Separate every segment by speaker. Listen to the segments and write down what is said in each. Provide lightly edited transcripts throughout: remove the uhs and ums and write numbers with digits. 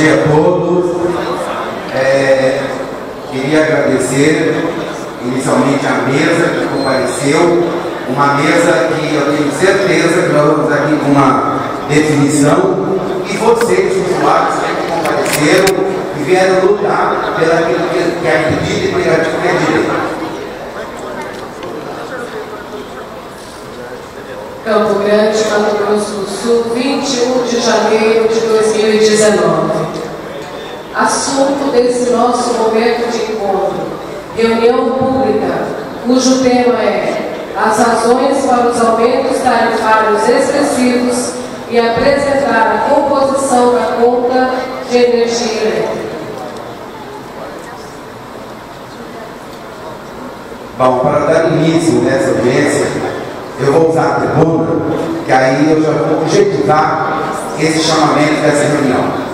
Speaker 1: dia a todos. Queria agradecer inicialmente a mesa que compareceu, uma mesa que eu tenho certeza que nós vamos aqui com uma definição, e vocês, usuários, que compareceram e vieram lutar pelaquilo que acredita e pelo que acredita.
Speaker 2: Campo Grande, Mato Grosso do Sul, 21 de janeiro de 2019. Assunto desse nosso momento de encontro: reunião pública, cujo tema é as razões para os aumentos tarifários expressivos e apresentar a composição da conta de energia elétrica.
Speaker 1: Bom, para dar início nessa audiência, eu vou usar a tribuna, que aí eu já vou objetivar esse chamamento dessa reunião.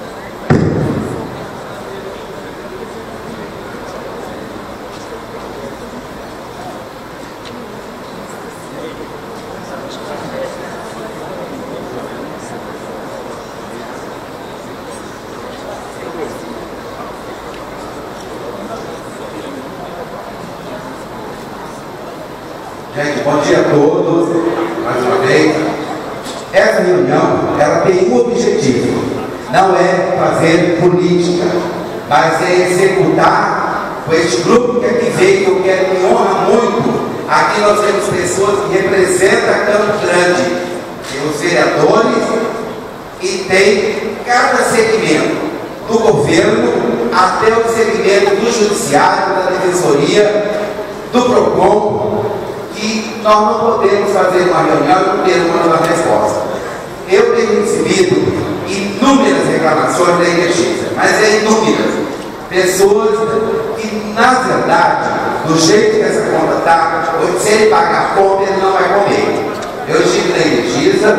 Speaker 1: Gente, bom dia a todos, mais uma vez. Essa reunião, ela tem um objetivo, não é fazer política, mas é executar com este grupo que aqui veio, que eu quero, me honra muito. Aqui nós temos pessoas que representam Campo Grande, tem os vereadores e tem cada segmento, do governo até o segmento do judiciário, da defensoria, do PROCON. E nós não podemos fazer uma reunião e não ter uma resposta. Eu tenho recebido inúmeras reclamações da Energisa, mas inúmeras. Pessoas que, na verdade, do jeito que essa conta está, se ele pagar a conta, ele não vai comer. Eu estive na Energisa,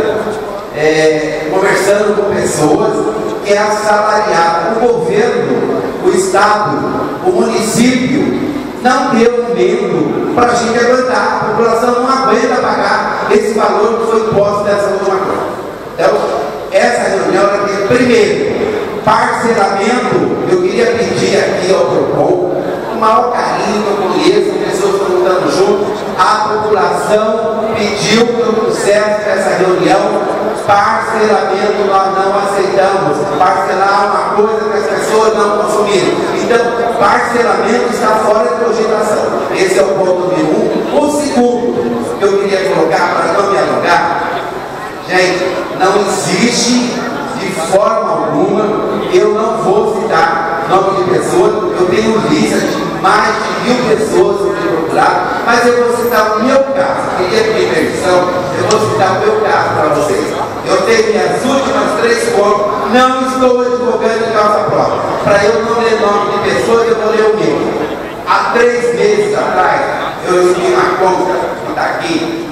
Speaker 1: conversando com pessoas que é assalariada. O governo, o Estado, o município, não deu medo para a gente aguentar. A população não aguenta pagar esse valor que foi imposto nessa última conta. Então, essa reunião aqui, primeiro, parcelamento. Eu queria pedir aqui ao PROCON, com o maior carinho, eu conheço, pessoas que estão lutando junto. A população pediu que eu trouxesse essa reunião. Parcelamento nós não aceitamos. Parcelar uma coisa que as pessoas não consumiram. Então, parcelamento está fora de cogitação. Esse é o ponto número 1. O segundo que eu queria colocar para não me alongar, gente, não existe de forma alguma, eu não vou citar nome de pessoas, eu tenho lista de mais de 1000 pessoas que me procuraram, mas eu vou citar o meu caso. Queria pedir permissão, eu vou citar o meu caso para vocês. Eu tenho minhas últimas 3 contas, não estou advogando em causa própria. Para eu não ler nome de pessoas, eu vou ler o meu. Há 3 meses atrás, eu recebi uma conta que está aqui,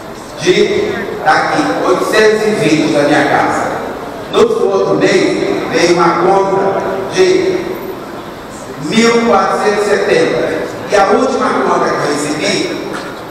Speaker 1: está aqui, 820 da minha casa. No outro mês, veio uma conta de 1.470. E a última conta que eu recebi,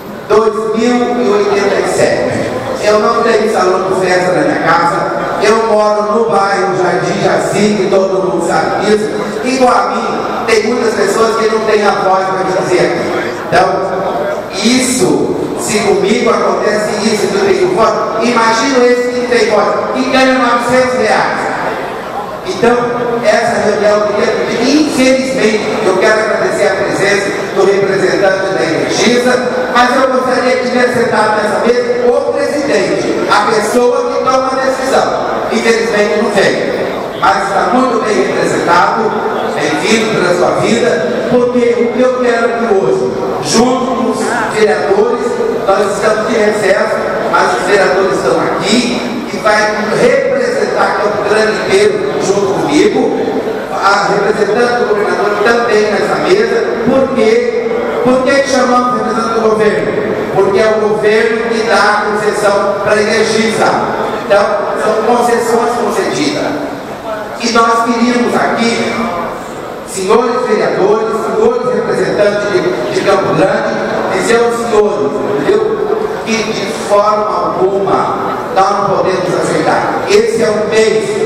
Speaker 1: 2.087. Eu não tenho salão de festa na minha casa, eu moro no bairro Jardim Jacinto, todo mundo sabe disso. Igual a mim, tem muitas pessoas que não têm a voz para me dizer aqui. Então, isso, se comigo acontece isso, que eu tenho voz, imagina esse que tem voz, que ganha R$900. Então, essa reunião eu queria pedir, infelizmente, eu quero agradecer a presença do representante da Energisa, mas eu gostaria que tivesse sentado nessa mesa o presidente, a pessoa que toma a decisão. Infelizmente não veio, mas está muito bem representado, bem-vindo pela sua vida, porque o que eu quero aqui hoje, junto com os vereadores, nós estamos de recesso, mas os vereadores estão aqui, que vai representar Campo Grande inteiro junto comigo, a representante do governador também nessa mesa. Por quê? Por que chamamos o representante do governo? Porque é o governo que dá a concessão para a Energisa. Então, são concessões concedidas. E nós queríamos aqui, senhores vereadores, senhores representantes de Campo Grande, dizer aos senhores, entendeu? Que de forma alguma nós não podemos aceitar. Esse é um mês, é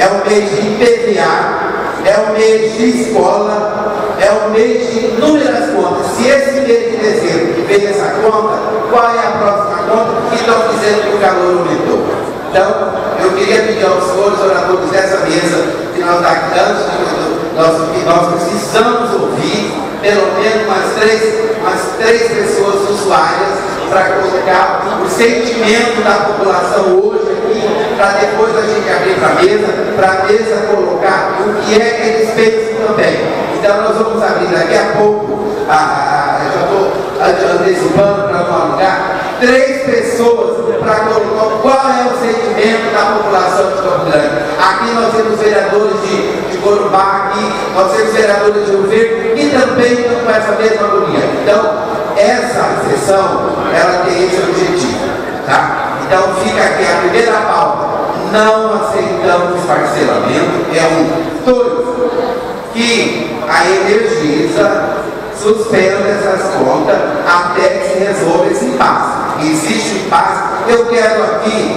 Speaker 1: é o mês de IPVA, é o mês de escola, é o mês de inúmeras contas. Se esse mês de dezembro fez essa conta, qual é a próxima conta que estão dizendo que o calor aumentou? Então, eu queria pedir aos senhores oradores dessa mesa, que nós daqui nós precisamos ouvir pelo menos umas três pessoas usuárias para colocar o sentimento da população hoje aqui, para depois a gente abrir para a mesa colocar o que é que eles pensam também. Então nós vamos abrir daqui a pouco, já estou antecipando para não alugar, 3 pessoas para colocar qual é o sentimento da população de Campo Grande. Aqui nós temos vereadores de Corumbá, aqui nós temos vereadores de Rio Verde e também estão com essa mesma agonia. Então, essa sessão, ela tem esse objetivo, tá? Então fica aqui a primeira pauta. Não aceitamos parcelamento, é 2, que a Energisa suspenda essas contas até que se resolva esse impasse. Existe um impasse. Eu quero aqui,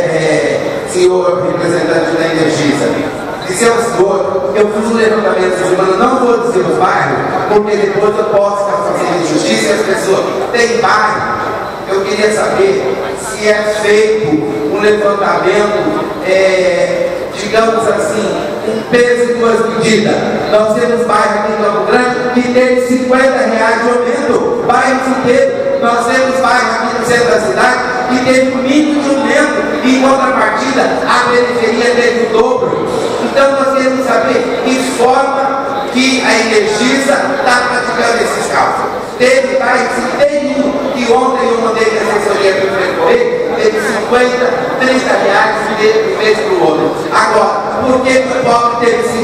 Speaker 1: senhor representante da Energisa, dizer ao senhor, eu fiz um levantamento essa semana, não vou dizer os bairros, porque depois eu posso ficar fazendo injustiça e as pessoas têm bairro. Eu queria saber se é feito um levantamento, digamos assim, um peso e 2 medidas. Nós temos bairros aqui em Campo Grande que tem R$50 de aumento, bairros inteiros. Nós temos bairros aqui no centro da cidade que teve um mínimo de aumento, e em contrapartida a periferia teve o dobro. Então nós queremos saber que forma que a Energisa está praticando esses cálculos. Teve bairros inteirinho que ontem eu mandei na assessoria do prefeito, teve 50, R$30 de um mês para o outro. Agora, por que o pobre teve 50%?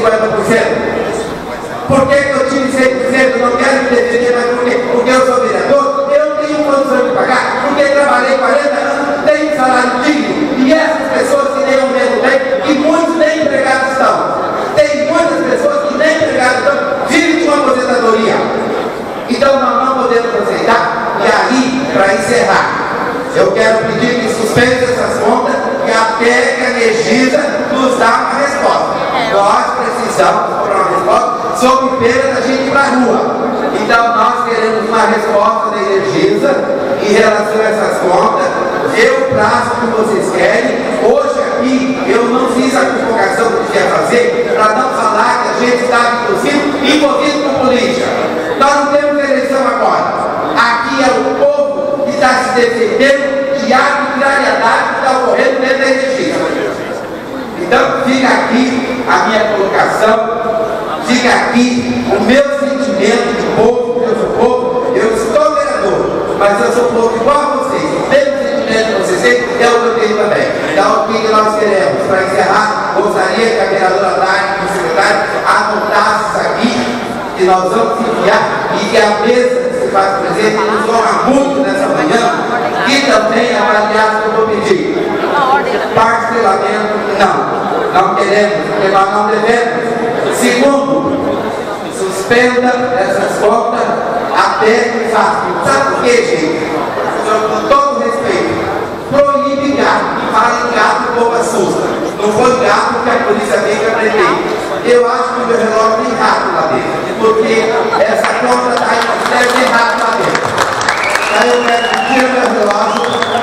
Speaker 1: Por que eu tive 100%? Eu não quero me defender, mas por quê? Porque eu sou vereador, eu não tenho condição de pagar, porque trabalhei 40 anos, não tenho salário digno, e essas pessoas que nem aumento bem, que muitos nem empregados estão. Tem muitas pessoas que nem empregados estão, vivem de uma aposentadoria. Então nós não podemos aceitar. E aí, para encerrar, eu quero pedir que suspenda essas contas e até que a Energisa nos dá uma resposta. Nós precisamos para uma resposta sob pena da gente ir para a rua. Então nós queremos uma resposta da Energisa em relação a essas contas. Dê o prazo que vocês querem. Hoje aqui eu não fiz a convocação que queria fazer para não falar que a gente está envolvido com política. Nós não temos eleição agora. Aqui é o povo que está se defendendo de arbitrariedade que está ocorrendo dentro da Energisa. Então fica aqui a minha colocação, fica aqui o meu sentimento de povo, eu sou povo, eu estou vereador, mas eu sou povo igual a vocês. O mesmo sentimento que vocês têm é o que eu tenho também. Então o que nós queremos? Para encerrar, gostaria que a vereadora Dani e o secretário anotassem isso aqui, que nós vamos enviar, e que a mesa que se faz presente nos honra muito nessa manhã, e também avaliar que eu vou pedir. Parcelamento, não queremos, porque nós não devemos. Segundo, suspenda essas contas até que faça. Sabe por quê, gente? Com todo respeito, proíbe gato. Fala em gato, o povo assusta. Não foi gato que a polícia tem que aprender. Eu acho que o meu relógio tem rato lá dentro, porque essa conta está aí, deve ter rato lá dentro. Aí eu quero que tire meu relógio,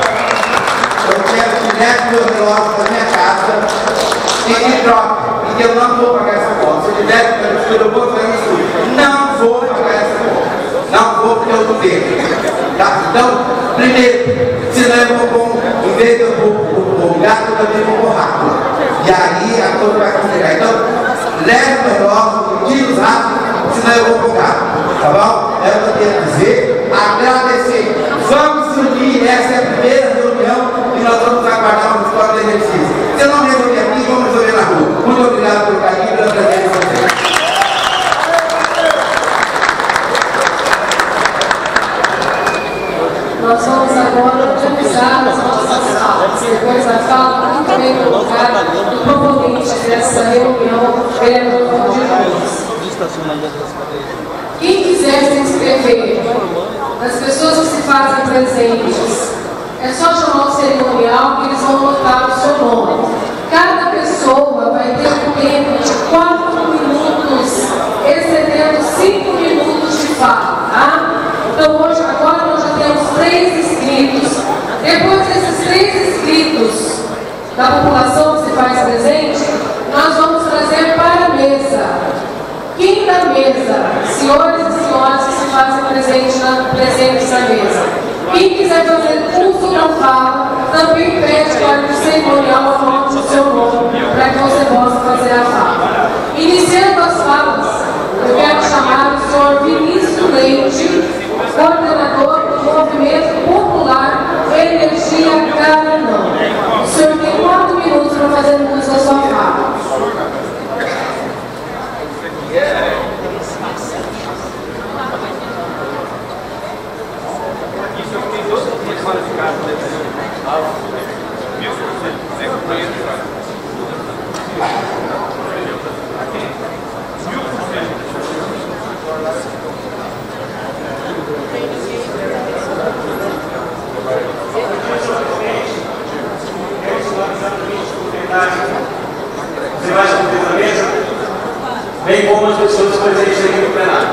Speaker 1: eu quero que leve meu relógio da minha casa e que troque, e que eu não vou pagar essa conta. Se eu tiver que eu vou fazer isso, não vou pagar essa conta. Não vou porque eu não vejo. Tá? Então, primeiro, senão eu vou com, em vez de eu vou com gato, eu também vou com rato. E aí a coisa vai complicar. Então, leve o relógio, tira os ratos, senão eu vou com gato. Tá bom? É o que eu quero dizer. Agradecer. Vamos unir, essa é a primeira reunião e nós vamos aguardar uma resposta da Energisa. Se eu não resolver aqui, vamos resolver na rua. Muito obrigado pelo carinho e pela presença de vocês.
Speaker 2: Nós vamos agora utilizar as nossas falas. Depois da fala, muito bem colocada, do proponente dessa reunião, vereador Valdir Nunes. Quem quiser se inscrever, as pessoas que se fazem presentes, é só chamar o cerimonial que eles vão anotar o seu nome. Cada pessoa pessoa vai ter um tempo de 4 minutos, excedendo 5 minutos de fala, tá? Então hoje, agora nós já temos 3 inscritos. Depois desses 3 inscritos da população que se faz presente, nós vamos trazer para a mesa. Quem da mesa, senhores e senhoras que se fazem presentes na mesa, quem quiser fazer uso da fala, também pede para o cerimonial anote o seu nome, para que você possa fazer a fala. Iniciando as falas, eu quero chamar o senhor Vinícius Leite, coordenador do Movimento Popular Energia Garanhão. O senhor tem 4 minutos para fazer uso da sua fala.
Speaker 3: Você vai subir na mesa, bem como as pessoas presentes aqui no plenário.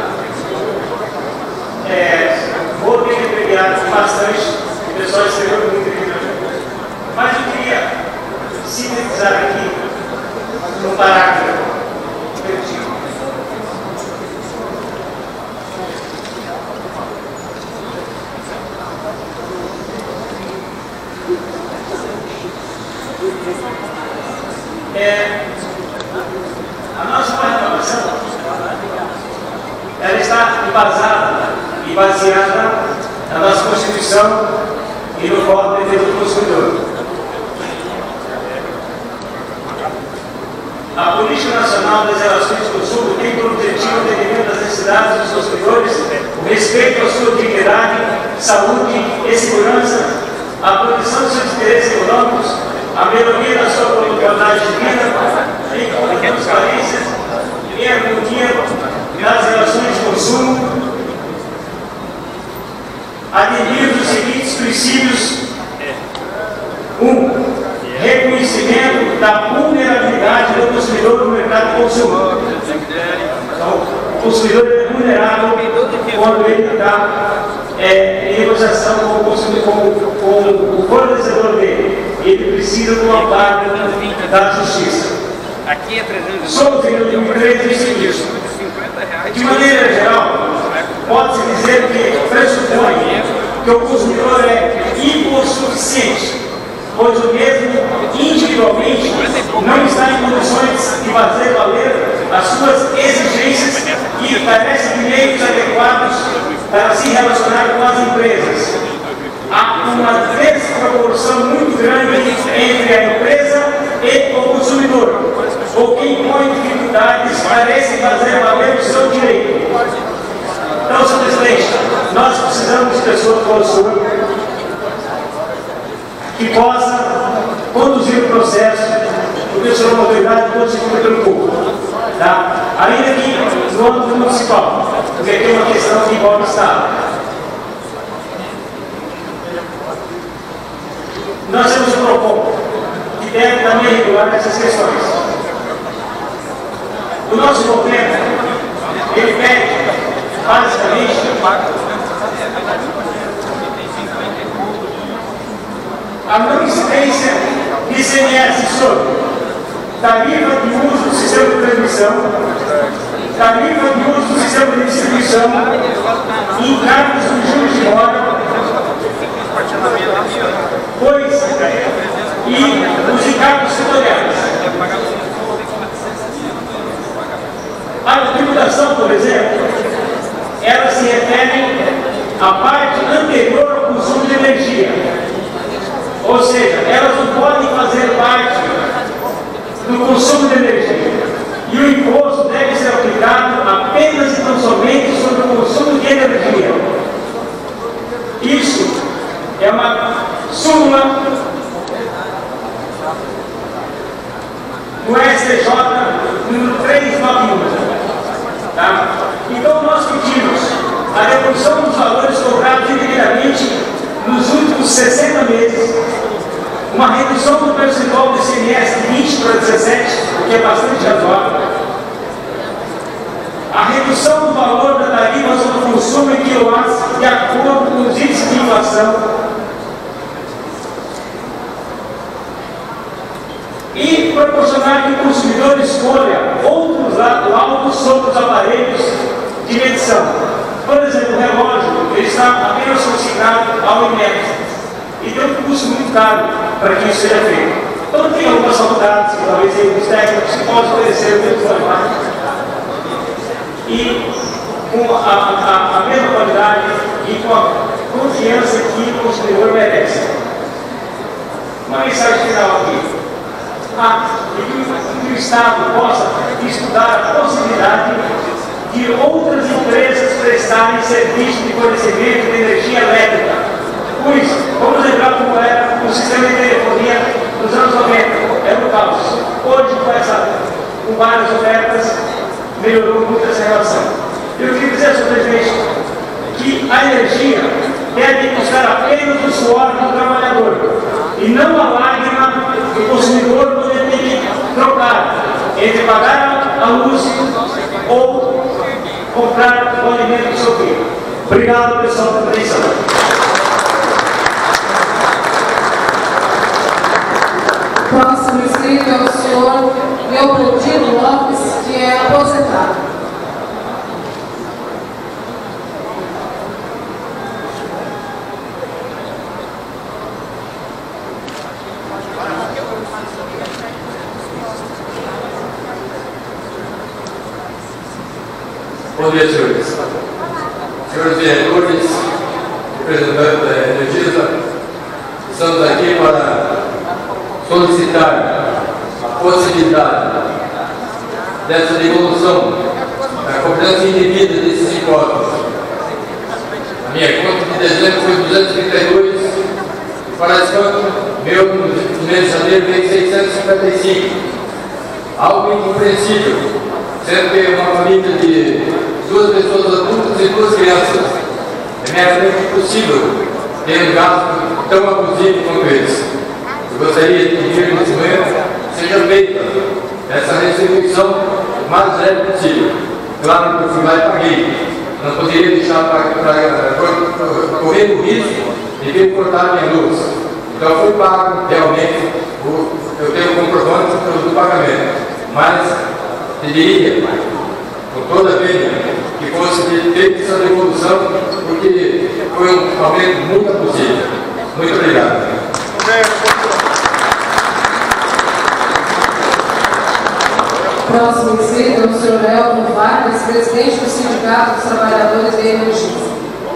Speaker 3: Vou ter que premiar bastante, o pessoal escreveu muito aqui. Mas eu queria sintetizar aqui um parágrafo perdido. A nossa reclamação, ela está embasada e baseada na nossa Constituição e no Código de Defesa do Consumidor. A Política Nacional das Relações de Consumo tem por objetivo o atendimento das necessidades dos consumidores, o respeito à sua dignidade, saúde e segurança, a proteção dos seus interesses econômicos, a melhoria da sua qualidade de vida, bem como a transparência e a harmonia nas relações de consumo, aderindo os seguintes princípios. 1. Reconhecimento da vulnerabilidade do consumidor no mercado de consumo. Então, o consumidor é vulnerável quando ele está em negociação com o fornecedor dele. Ele precisa do amparo da justiça. Somos em 2013 e seguinte. De maneira geral, pode-se dizer que pressupõe que o consumidor é hipossuficiente, pois o mesmo, individualmente, não está em condições de fazer valer as suas exigências e carece de meios adequados para se relacionar com as empresas. Há uma desproporção muito grande entre a empresa e o consumidor, o que impõe dificuldades parece fazer valer o seu direito. Então, senhor presidente, nós precisamos de pessoas como o senhor que possa conduzir o processo, porque o senhor é uma autoridade constituída pelo povo. Tá? Ainda que no âmbito municipal, porque tem uma questão que envolve o Estado. Nós temos um PROCON que deve também regular essas questões. O nosso governo, ele pede, basicamente, a não existência de ICMS sobre tarifa de uso do sistema de transmissão, tarifa de uso do sistema de distribuição, encargos dos juros de mora, e os encargos setoriais. A tributação, por exemplo, ela se refere à parte anterior ao consumo de energia. Ou seja, elas não podem fazer parte do consumo de energia. E o imposto deve ser aplicado apenas e tão somente sobre o consumo de energia. Isso é uma súmula do STJ número 391. Tá? Então nós pedimos a devolução dos valores cobrados indevidamente nos últimos 60 meses, uma redução do percentual do ICMS de 20 para 17, o que é bastante razoável. A redução do valor da tarifa sobre o consumo em quilowatts de acordo com os índices de inflação. E proporcionar que o consumidor escolha outros laudos sobre os aparelhos de medição. Por exemplo, o relógio ele está apenas consignado ao INEP e tem um custo muito caro para que isso seja feito. Então tem algumas faculdades que talvez os técnicos que possam oferecer o mesmo trabalho e com a mesma qualidade e com a confiança que o consumidor merece. Uma mensagem final aqui. Que o Estado possa estudar a possibilidade de outras empresas prestarem serviço de fornecimento de energia elétrica. Pois, vamos lembrar como era o sistema de telefonia dos anos 90, era um caos. Hoje, com várias ofertas, melhorou muito essa relação. Eu queria dizer, senhor presidente, que a energia deve custar apenas o suor do trabalhador e não a lágrima do consumidor poder ter que trocar entre pagar a luz ou comprar o alimento do seu filho. Obrigado, pessoal, pela atenção.
Speaker 2: Próximo inscrito é o senhor Leopoldino Lopes, que é aposentado.
Speaker 4: Bom dia, senhores. Senhores vereadores, representantes da Energisa, estamos aqui para solicitar a possibilidade dessa devolução da cobrança indevida desses impostos. A minha conta de dezembro foi 232, e para esse canto, meu no mês de janeiro veio 655. Algo incompreensível, sendo que uma família de 2 pessoas adultas e 2 crianças é meramente impossível ter um gasto tão abusivo quanto esse. Eu gostaria de pedir nesse momento seja feita essa restituição o mais breve possível. Claro que eu fui lá e paguei. Não poderia deixar para correr o risco de ter que cortar minha luz. Então foi pago realmente, eu tenho o comprovante do pagamento. Mas pediria, com toda a pena, que fosse feita essa devolução, porque foi um aumento muito abusivo. Muito obrigado.
Speaker 2: Próximo inscrito é o senhor Elton Vargas, presidente do Sindicato dos Trabalhadores de Energia.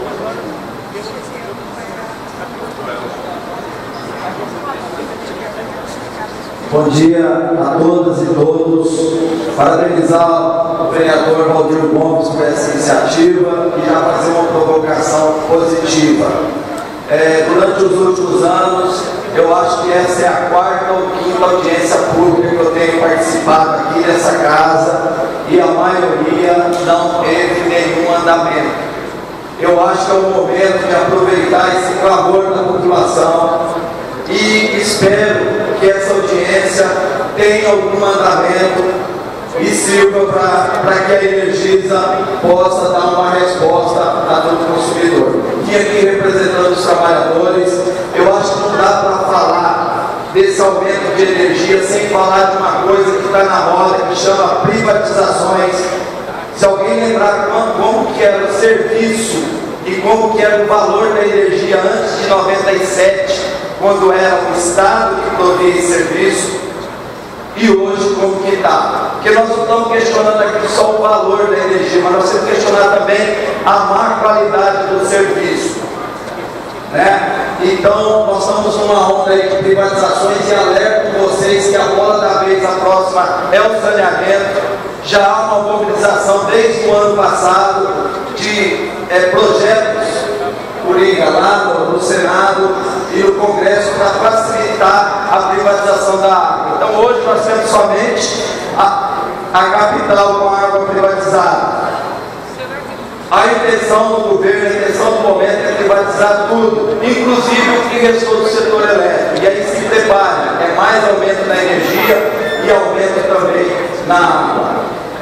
Speaker 1: Bom dia a todas e todos. Parabenizar o vereador Valdir Gomes por essa iniciativa e já fazer uma provocação positiva. Durante os últimos anos, eu acho que essa é a 4ª ou 5ª audiência pública que eu tenho participado aqui nessa casa e a maioria não teve nenhum andamento. Eu acho que é o momento de aproveitar esse clamor da população e espero que essa audiência tenha algum andamento e sirva para que a Energisa possa dar uma resposta a todo consumidor. E aqui representando os trabalhadores, eu acho que não dá para falar desse aumento de energia sem falar de uma coisa que está na moda, que chama privatizações. Se alguém lembrar como que era o serviço e como que era o valor da energia antes de 97, quando era o Estado que provia esse serviço, e hoje como que está. Porque nós não estamos questionando aqui só o valor da energia, mas nós temos que questionar também a má qualidade do serviço. Então, nós estamos numa onda aí de privatizações e alerto vocês que a bola da vez, a próxima, é o saneamento. Já há uma mobilização desde o ano passado de projetos coringa lá no Senado e no Congresso para facilitar a privatização da água. Então hoje nós temos somente a capital com a água privatizada. A intenção do governo, a intenção do momento é privatizar tudo, inclusive o que restou do setor elétrico. E aí se prepara, é mais aumento na energia e aumento também na água.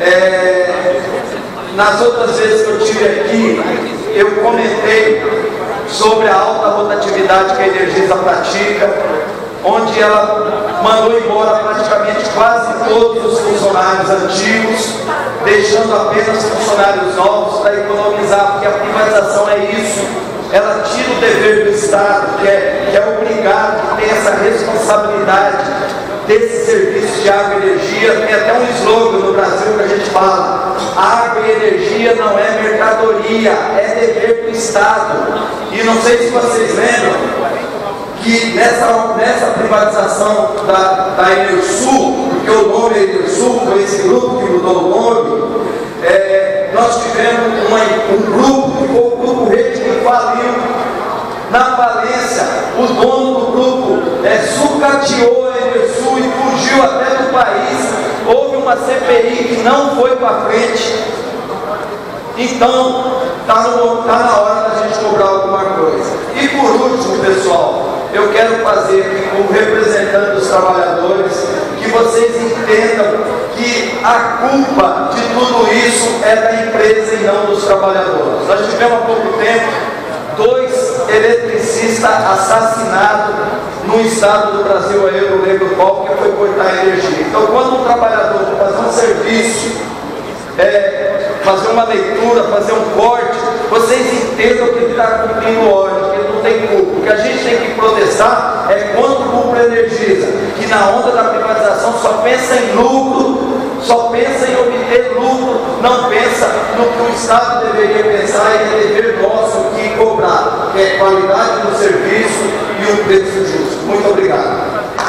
Speaker 1: Nas outras vezes que eu estive aqui, eu comentei sobre a alta rotatividade que a Energisa pratica, onde ela mandou embora praticamente quase todos os funcionários antigos, deixando apenas funcionários novos para economizar, porque a privatização é isso, ela tira o dever do Estado, que é obrigado, que tem essa responsabilidade desse serviço de água e energia. Tem até um slogan no Brasil que a gente fala: água e energia não é mercadoria, é dever do Estado. E não sei se vocês lembram que nessa privatização da Enersul, porque o nome é Enersul, foi esse grupo que mudou o nome, nós tivemos um grupo, que foi o Grupo Rede, que faliu. Na falência, o dono do grupo sucateou a Enersul e fugiu até do país. Houve uma CPI que não foi para frente. Então, está na hora da gente cobrar alguma coisa. E por último, pessoal, eu quero fazer aqui como representante dos trabalhadores, que vocês entendam que a culpa de tudo isso é da empresa e não dos trabalhadores. Nós tivemos há pouco tempo 2 eletricistas assassinados no estado do Brasil, aí eu não lembro qual, porque foi cortar a energia. Então, quando um trabalhador faz um serviço, fazer uma leitura, fazer um corte, vocês entendam que ele está cumprindo ordem, que ele não tem culpa. O que a gente tem que protestar é contra o Grupo Energisa, que na onda da privatização só pensa em lucro, só pensa em obter lucro, não pensa no que o Estado deveria pensar e é dever nosso que cobrar, que é qualidade do serviço e um preço justo. Muito obrigado.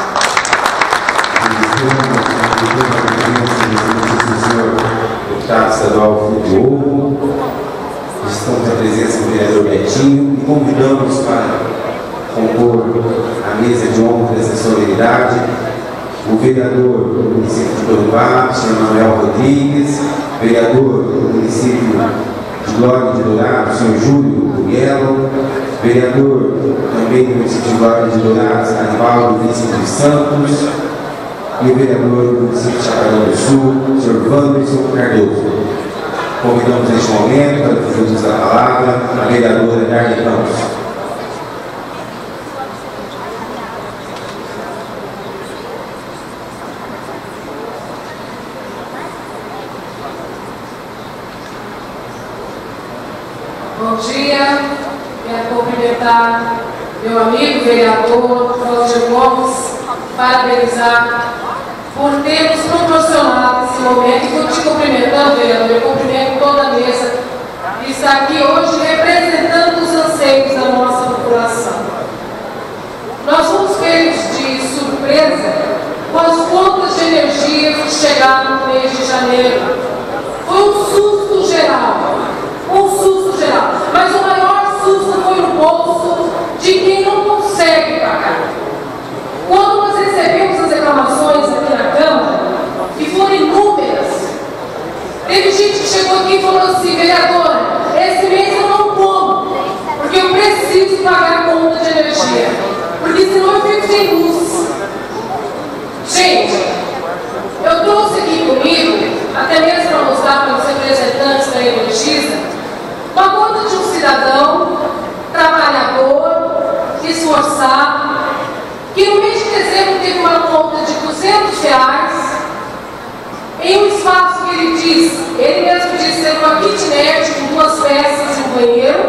Speaker 5: Deputado estadual Filipe, estamos à presença do vereador Betinho e convidamos para compor a mesa de honra dessa solenidade o vereador do município de Corumbá, senhor Manuel Rodrigues, vereador do município de Glória de Dourados, senhor Júlio Guglielmo, vereador também do município de Glória de Dourados, Anivaldo Vicente dos Santos, e o vereador do município de Chapadão do Sul, senhor Wanderson Cardoso. Convidamos neste momento para fazer uso da palavra a vereadora Darlene Campos.
Speaker 2: Bom dia, quero cumprimentar meu amigo vereador Cláudio Gomes, parabenizar por termos proporcionado esse momento e por te cumprimentando, vereador. Eu cumprimento toda a mesa que está aqui hoje representando os anseios da nossa população. Nós fomos pegos de surpresa com as contas de energia que chegaram no mês de janeiro. Foi um susto geral. Mas o maior susto foi no bolso de quem não consegue pagar. Quando nós recebemos as reclamações aqui na Câmara, que foram inúmeras, teve gente que chegou aqui e falou assim: vereadora, esse mês eu não como, porque eu preciso pagar a conta de energia, porque senão eu fico sem luz. Gente, eu trouxe aqui comigo, até mesmo para mostrar para os representantes da Energisa, uma conta de um cidadão, trabalhador, esforçado, que no mês de dezembro teve uma conta de R$200 em um espaço que ele diz, ele mesmo disse ser uma kitnet com 2 peças e um banheiro,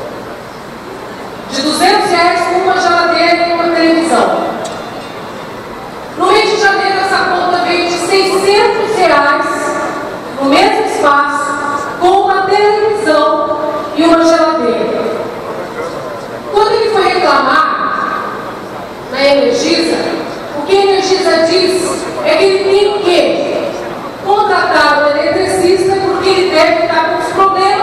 Speaker 2: de R$200 com uma geladeira e uma televisão. No mês de janeiro essa conta veio de R$600 no mesmo espaço, com uma televisão e uma geladeira. Quando ele foi reclamar na Energisa, o que a Energisa diz é que ele tem que contratar o eletricista porque ele deve estar com os problemas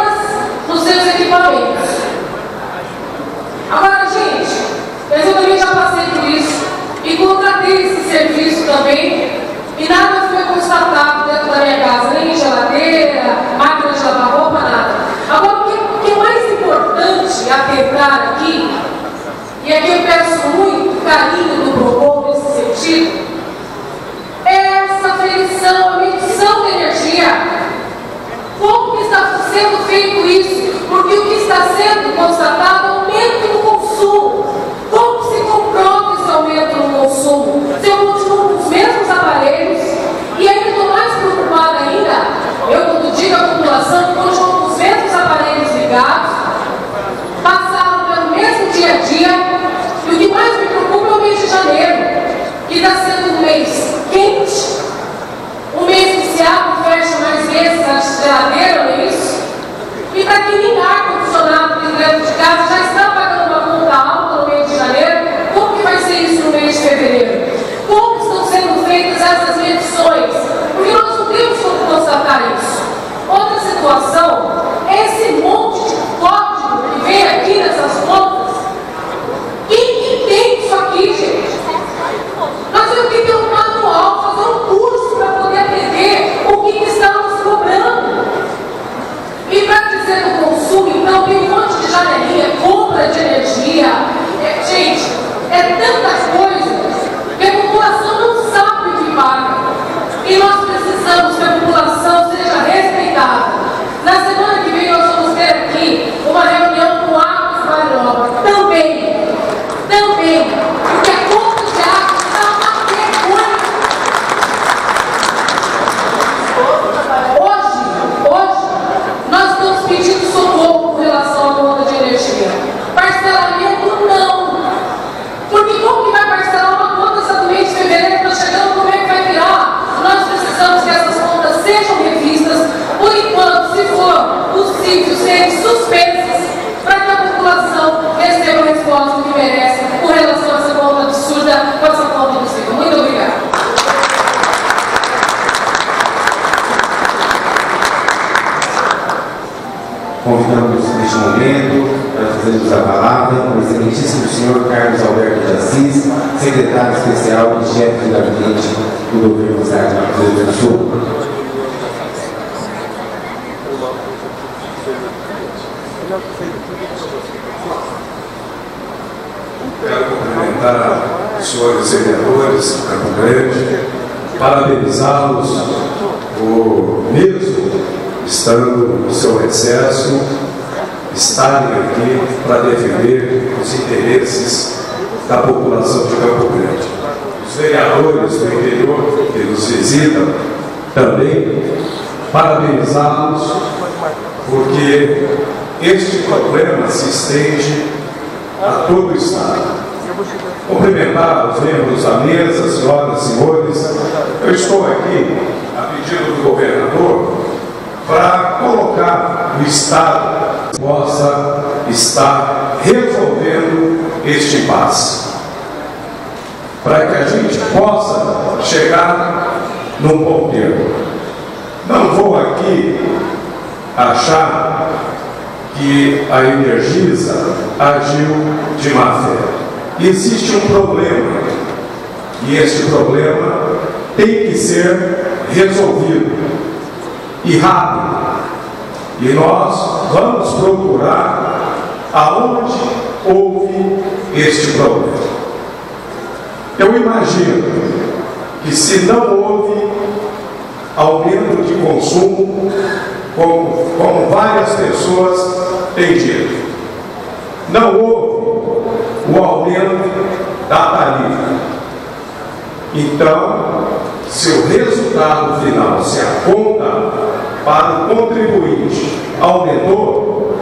Speaker 2: feito isso, porque o que está sendo constatado é um aumento no consumo. Como se comprova esse aumento no consumo? Se eu continuo com os mesmos aparelhos, e ainda estou mais preocupada ainda, eu quando digo à população que continuam com os mesmos aparelhos ligados, passaram pelo mesmo dia a dia, e o que mais me preocupa é o mês de janeiro, que está sendo um mês quente, um mês que se abre e fecha mais vezes a geladeira, não é isso? E para quem nem ar-condicionado dentro de casa já está pagando uma conta alta no mês de janeiro, como que vai ser isso no mês de fevereiro? Como estão sendo feitas essas medições? Porque nós não temos como constatar isso. Outra situação é esse monte de código que vem aqui nessas contas. Quem que tem isso aqui, gente? Nós temos que ter um manual, fazer um curso para poder aprender o que estamos cobrando. E para dizer do consumo, então, tem um monte de janelinha, compra de energia. Gente, é tanta coisa que a população não sabe o que paga. E nós precisamos que a população seja respeitada. Na semana que vem nós vamos ter aqui uma reunião com Águas Marinobra. Também. Porque a conta de água está uma vergonha. Hoje, nós estamos pedindo socorro com relação à conta de energia. Parcelamento não. Porque como que vai parcelar uma conta essa do mês de fevereiro que está chegando, como é que vai virar? Nós precisamos que essas contas sejam revistas, por enquanto, se for possível, serem suspensas, para que a população receba a resposta que merece com relação a essa conta absurda, com essa conta possível. Muito obrigada.
Speaker 5: Convidamos neste momento para fazermos a palavra o excelentíssimo senhor Carlos Alberto de Assis, secretário especial e chefe do gabinete do governo do Estado de Mato Grosso do Sul.
Speaker 6: Quero cumprimentar os senhores vereadores de Campo Grande, parabenizá-los por, mesmo estando no seu recesso, estarem aqui para defender os interesses da população de Campo Grande. Os vereadores do interior que nos visitam também, parabenizá-los, porque este problema se estende a todo o Estado. Cumprimentar os membros da mesa, senhoras e senhores, eu estou aqui a pedido do governador para colocar o Estado possa estar resolvendo este impasse, para que a gente possa chegar num bom termo. Não vou aqui achar que a Energisa agiu de má fé. Existe um problema, e este problema tem que ser resolvido, e rápido. E nós vamos procurar aonde houve este problema. Eu imagino que se não houve aumento de consumo, como várias pessoas têm dito, não houve o aumento da tarifa. Então, se o resultado final, se a conta para o contribuinte aumentou,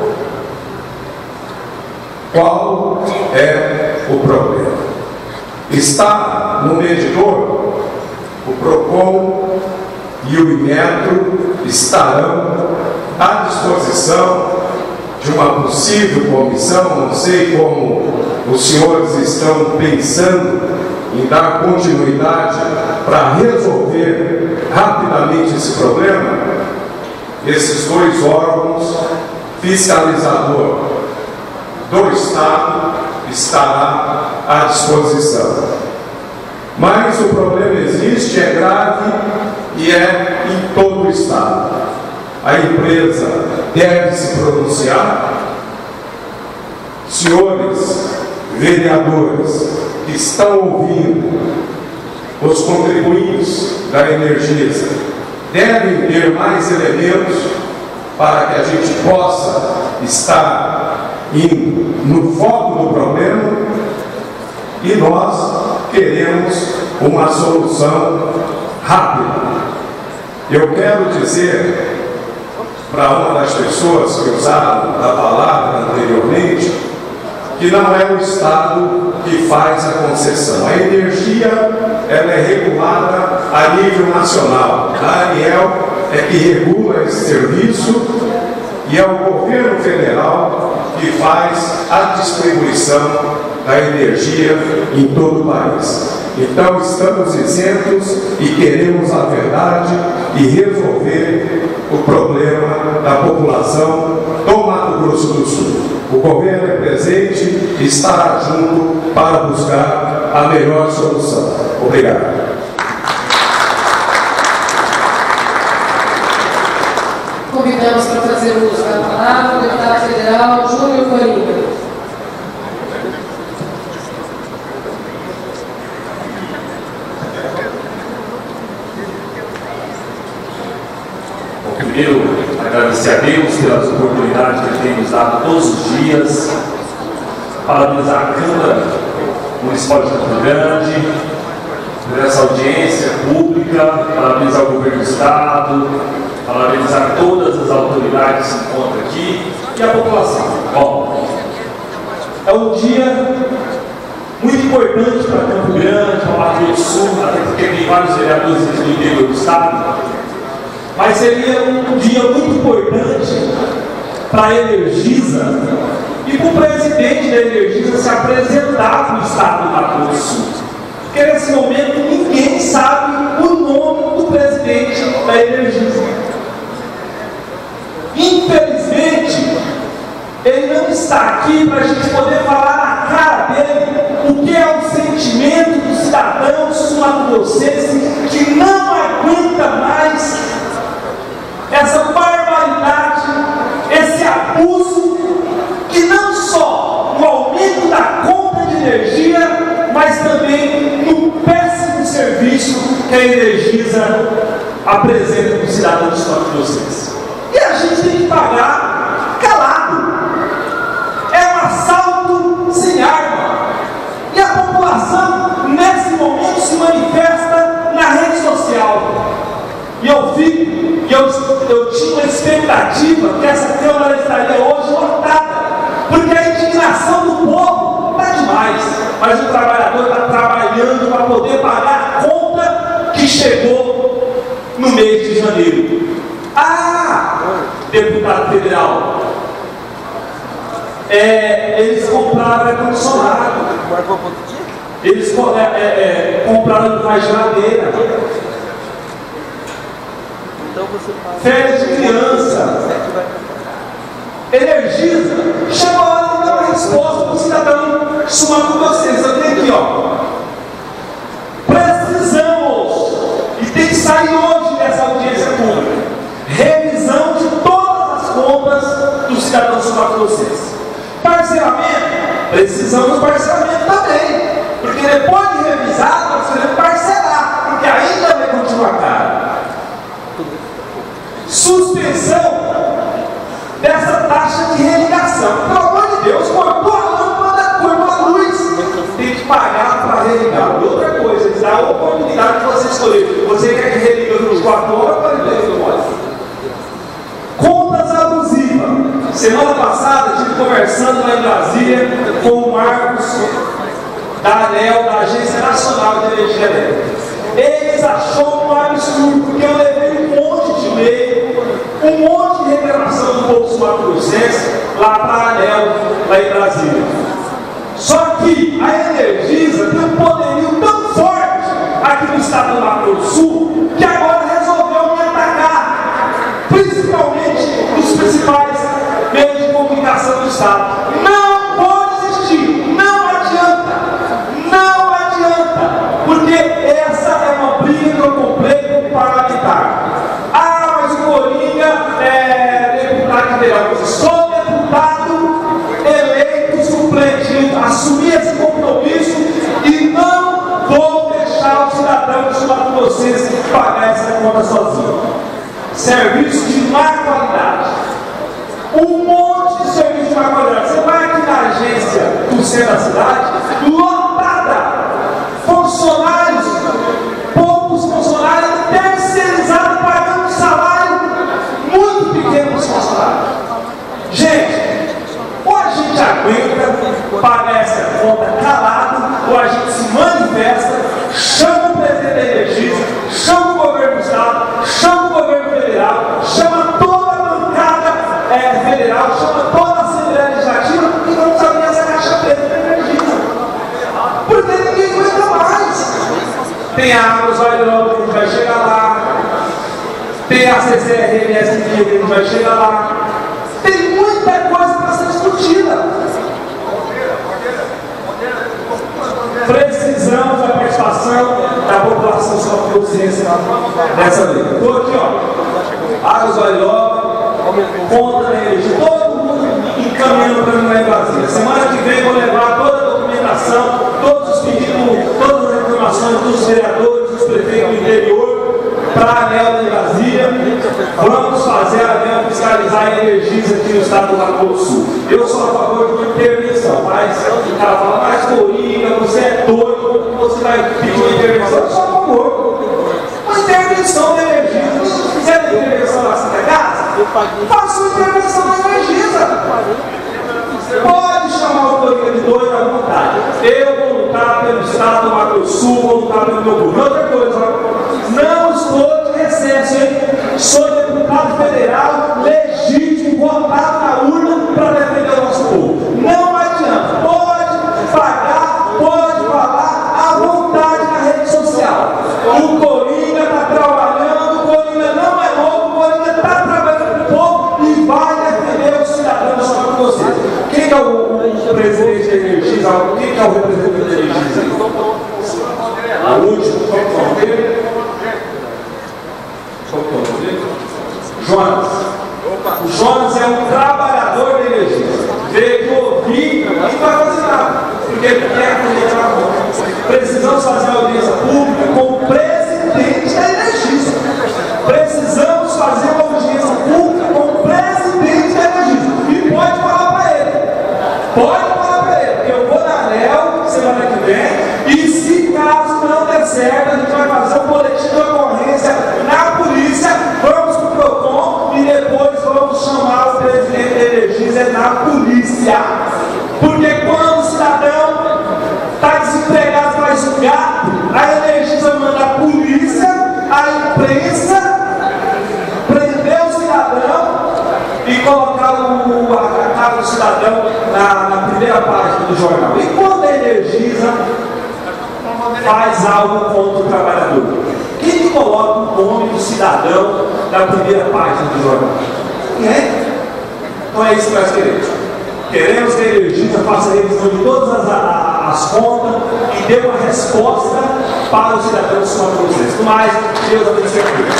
Speaker 6: qual é o problema? Está no medidor, o PROCON e o Inmetro estarão à disposição de uma possível comissão. Não sei como os senhores estão pensando em dar continuidade para resolver rapidamente esse problema. Esses dois órgãos, fiscalizador do Estado, estará à disposição. Mas o problema existe, é grave e é em todo o Estado. A empresa deve se pronunciar. Senhores vereadores que estão ouvindo, os contribuintes da Energisa devem ter mais elementos para que a gente possa estar indo no foco do problema, e nós queremos uma solução rápida. Eu quero dizer para uma das pessoas que usaram a palavra anteriormente, que não é o Estado que faz a concessão. A energia, ela é regulada a nível nacional. A ANEEL é que regula esse serviço, e é o governo federal que faz a distribuição da energia em todo o país. Então estamos isentos e queremos a verdade e resolver o problema da população do Mato Grosso do Sul. O governo é presente e estará junto para buscar a melhor solução. Obrigado.
Speaker 2: Convidamos para fazer uso da palavra o deputado federal Júnior Coringa.
Speaker 7: Primeiro, agradecer a Deus pelas oportunidades que Ele tem nos dado todos os dias, parabenizar a Câmara Municipal de Campo Grande por essa audiência pública, parabenizar o governo do Estado, parabenizar todas as autoridades que se encontram aqui e a população. Bom, é um dia muito importante para Campo Grande, para o Mato Grosso do Sul, até porque tem vários vereadores do interior do Estado. Mas seria um dia muito importante para a Energisa e para o presidente da Energisa se apresentar para o Estado do Mato Grosso do Sul. Porque nesse momento ninguém sabe o nome do presidente da Energisa. Infelizmente, ele não está aqui para a gente poder falar na cara dele o que é o sentimento do cidadão sul-mato-grossense que não aguenta mais essa barbaridade, esse abuso, que não só no aumento da conta de energia, mas também no péssimo serviço que a Energisa apresenta para os cidadãos sul-mato-grossenses. E a gente tem que pagar calado. É um assalto sem arma. E a população, nesse momento, se manifesta na rede social. E eu tinha uma expectativa que essa Câmara estaria hoje lotada, porque a indignação do povo está demais, mas o trabalhador está trabalhando para poder pagar a conta que chegou no mês de janeiro. Deputado federal, eles compraram ar-condicionado, eles compraram mais geladeira, férias de criança, Energisa. Chegou a hora de dar uma resposta para o cidadão sul-mato-grossense. Eu tenho aqui, ó. Precisamos, e tem que sair hoje dessa audiência pública, revisão de todas as contas do cidadão sul-mato-grossense. Parcelamento, precisamos de parcelamento também, porque depois de revisar, nós queremos parcelar, porque ainda vai continuar caro. Suspensão dessa taxa de religação. Pelo amor de Deus, cortou a lâmpada, cortou a luz, tem que pagar para religar. E outra coisa, eles dão a oportunidade de você escolher. Você quer que religue 24 horas, pode ver, contas abusivas. Semana passada, estive conversando lá em Brasília com o Marcos da ANEEL, da Agência Nacional de Energia Elétrica. Eles acharam um absurdo, porque eu levei um monte de e-mail, um monte de reclamação do povo sul-mato-grossense lá para a ANEEL, lá em Brasília. Só que a Energisa tem um poderio tão forte aqui no estado do Mato Grosso do Sul, que agora resolveu me atacar, principalmente nos principais meios de comunicação do estado. Não pode existir, não adianta, porque essa é uma briga que eu comprei com o parlamentar. Mas o Coringa é deputado federal. Sou deputado eleito suplente. Assumi esse compromisso e não vou deixar o cidadão sul-mato-grossense pagar essa conta sozinho. Serviço de má qualidade. no centro da cidade, lotada, funcionários, poucos funcionários, terceirizados, pagando um salário muito pequeno para os funcionários. Gente, ou a gente aguenta pagar essa conta calado, ou a gente se manifesta, chama o presidente da Energisa, chama o governo do estado, chama o governo federal, chama toda a bancada federal, chama toda a Assembleia Legislativa e vamos abrir essa caixa preta da Energisa. Porque ninguém aguenta mais. Tem a Águas Valiosa que a gente vai chegar lá, tem a CCRMS que a gente vai chegar lá. Tem muita coisa para ser discutida. Precisamos da participação da população sua consciência nessa lei. Estou aqui, ó, Águas Valiosa, conta da energia, todo mundo encaminhando para não é vazia. Semana que vem vou levar toda a documentação, todos os pedidos, todas as reclamações dos vereadores, dos prefeitos do interior, para a ANEEL da Brasília. Vamos fazer a ANEEL fiscalizar a Energisa aqui no estado do Mato Grosso do Sul. Eu sou a favor de uma intervenção, mas o cara fala, mas Coringa, você é doido, você vai pedir uma intervenção. Eu sou a favor. Uma intervenção da Energisa. Se fizer uma intervenção na Santa Casa, faça uma intervenção na Energisa. Pode chamar o Coringa de doido à vontade. Eu vou lutar pelo estado do Mato Grosso do Sul, vou lutar pelo meu governo. Outra coisa, não estou de recesso, hein? Sou deputado federal legítimo, votado na urna para defender o nosso povo. Não adianta. Pode pagar, pode falar à vontade na rede social. O Coringa está trabalhando, o Coringa não é novo, o Coringa está trabalhando com o povo e vai defender os cidadãos só com vocês. Quem é o presidente da Energisa? Quem é o representante da Energisa? A última, qual é o nome dele? Jonas. O Jonas é um trabalhador da Energisa. Veio aqui ouvir e não vai fazer nada. Porque ele quer que na mão. Precisamos fazer uma audiência pública com o presidente da Energisa. Precisamos fazer uma audiência pública com o presidente da Energisa. E pode falar para ele. Pode falar para ele. Porque eu vou na ANEEL semana que vem. E se caso não der certo, a gente vai fazer um boletim de ocorrência na polícia. Vamos para o PROCON e depois vamos chamar o presidente da Energisa na polícia. Porque quando o cidadão está desempregado, faz um gato, a Energisa manda a polícia, a imprensa, prender o cidadão e colocar a cara do cidadão na primeira página do jornal. E quando a Energisa faz algo contra o trabalhador, quem coloca o nome do cidadão na primeira página do jornal? Quem é? Então é isso que nós queremos. Queremos que a Energisa faça a revisão de todas as contas e dê uma resposta para os cidadãos que são vocês. No mais, Deus abençoe a todos.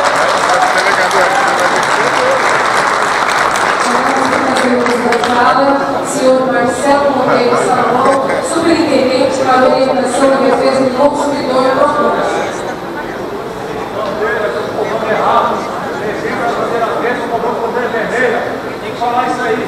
Speaker 2: Senhor Marcelo Monteiro Salomão, superintendente para a orientação e defesa do consumidor PROCON.
Speaker 8: Tem que falar isso aí.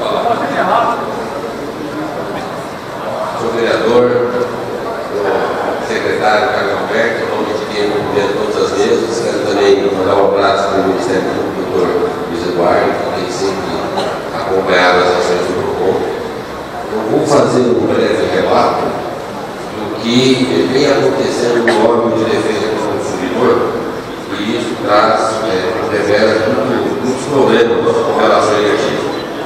Speaker 4: Sou vereador, o secretário Carlos Alberto, ao longo de quem movimenta todas as mesas. Quero também mandar um abraço para o Ministério Público, doutor Luiz Eduardo, que tem sempre acompanhado as ações do PROCON. Eu vou fazer um breve relato do que vem acontecendo no órgão de defesa do consumidor, e isso traz, revela muitos problemas com relação à energia.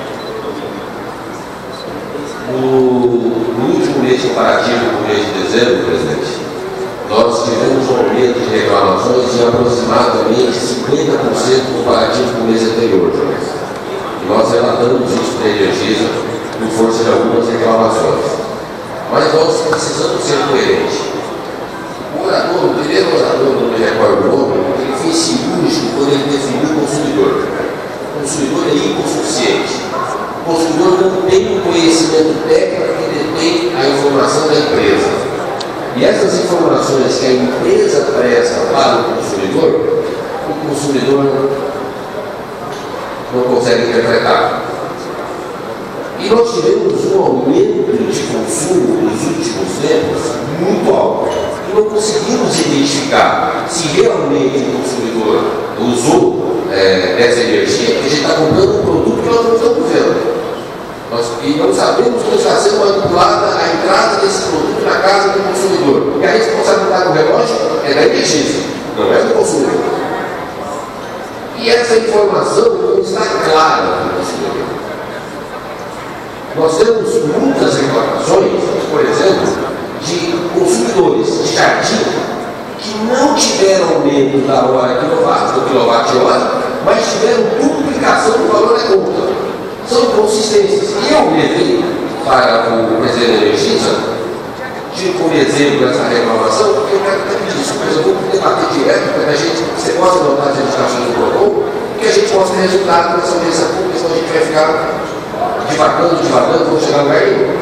Speaker 4: No último mês comparativo com o mês de dezembro, presidente, nós tivemos um aumento de reclamações de aproximadamente 50% comparativo com o mês anterior. E nós relatamos isso para a Energisa por força de algumas reclamações. Mas nós precisamos ser coerentes. O primeiro orador, não me recordo o nome, ele fez cirúrgico quando ele definiu o consumidor. O consumidor é hipossuficiente. O consumidor não tem o conhecimento técnico que detém a informação da empresa. E essas informações que a empresa presta para o consumidor não consegue interpretar. E
Speaker 9: nós tivemos um aumento de consumo nos últimos tempos muito alto. E não conseguimos identificar se realmente o consumidor usou essa energia, porque a gente está comprando um produto que nós não estamos vendo. E não sabemos como está sendo manipulada a entrada desse produto na casa do consumidor. E a responsabilidade do relógio é da energia, não é do consumidor. E essa informação não está clara para o consumidor. Nós temos muitas reclamações, por exemplo, de consumidores de jardim que não tiveram aumento da hora do quilowatt-hora, mas tiveram duplicação do valor da conta. São inconsistências. E eu levei para o presidente da Energisa, tive como exemplo essa reclamação, porque eu quero ter isso, mas eu vou debater direto para que a gente, você possa notar as indicações do PROCON, que a gente possa ter resultado dessa audiência pública, senão a gente vai ficar divagando, vamos chegar a lugar nenhum.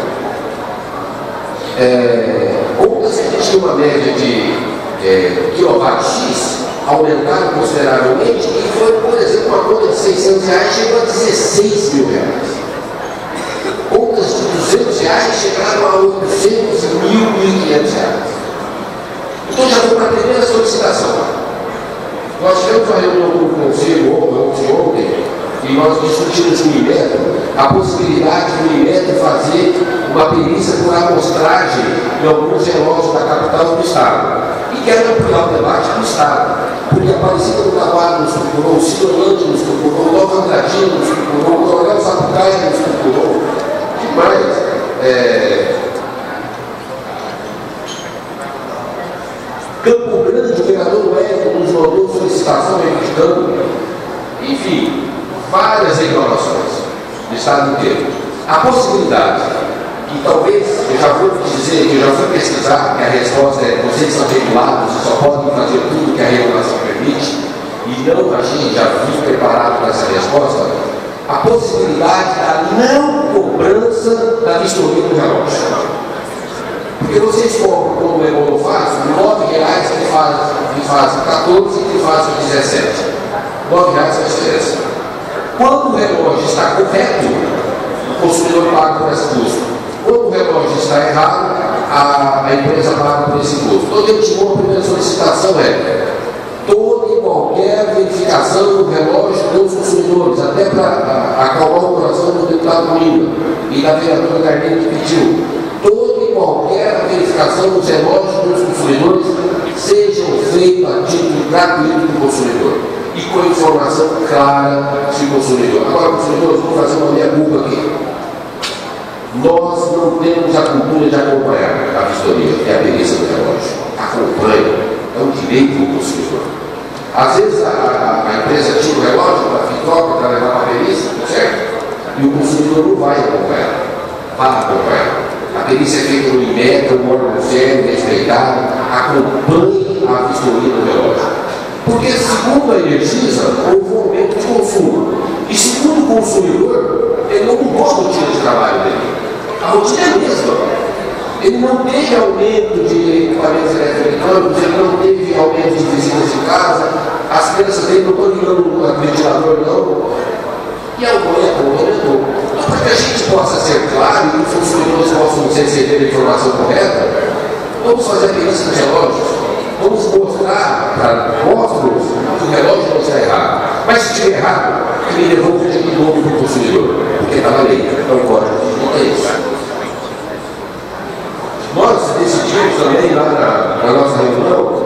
Speaker 9: Contas que a gente tinha uma média de quilowatt-x, aumentaram consideravelmente e foi, por exemplo, uma conta de R$600 chegou a R$16 mil. Contas de R$200 chegaram a R$800, R$1.500. Então já vou para a primeira solicitação. Nós tivemos uma reunião do Conselho ontem e nós discutimos com o Inmetro a possibilidade do Inmetro fazer uma perícia por amostragem em alguns relógios da capital do Estado. E quero ampliar o debate do Estado. Porque a Aparecida do Tabuado nos procurou, o Cidolândia nos procurou, o Nova Andradina nos procurou, o Coronel Sapucaia nos procurou. Demais. Campo Grande, o vereador Wellington nos mandou solicitação reivindicando. Enfim, várias reclamações do Estado inteiro. A possibilidade, e talvez, eu já vou dizer, que eu já fui pesquisar, que a resposta é vocês são regulados e só podem fazer tudo que a regulação permite, e não a gente já vim preparado para essa resposta, a possibilidade da não cobrança da vistoria do relógio. Porque vocês compram, como o Emolo faz, R$9 que faz 14 e que faz 17. R$9 a diferença. Quando o relógio está correto, o consumidor paga por esse custo. Quando o relógio está errado, a empresa paga por esse custo. Então, a primeira solicitação toda e qualquer verificação do relógio dos consumidores, até para acalmar o coração do deputado Lima e da vereadora Carneiro que pediu, toda e qualquer verificação dos relógios dos consumidores sejam feitas a título gratuito do consumidor e com informação clara do consumidor. Agora, consumidores, vou fazer uma meia-culpa aqui. Nós não temos a cultura de acompanhar a vistoria e a perícia do relógio. Acompanha, é um direito do consumidor. Às vezes a empresa tira o relógio para troca para levar para a perícia, certo? E o consumidor não vai acompanhar. Para acompanhar. A perícia é feita no Inmetro, um órgão sério, respeitado, acompanhe a vistoria do relógio. Porque, segundo a Energisa, houve um aumento de consumo. E segundo o consumidor, ele não mudou a rotina de trabalho dele. A rotina é a mesma. Ele não teve aumento de equipamentos eletrônicos, ele não teve aumento de visitas em casa, as crianças dele não estão ligando o ventilador, não. E aumentou. Então, para que a gente possa ser claro e que os consumidores possam receber a informação correta, vamos fazer a perícia dos relógios. Vamos mostrar para módulos que o relógio não está errado. Mas se estiver errado, ele devolve o dinheiro novo para o consumidor, porque está na lei, é um código de isso. Nós decidimos também lá na nossa reunião,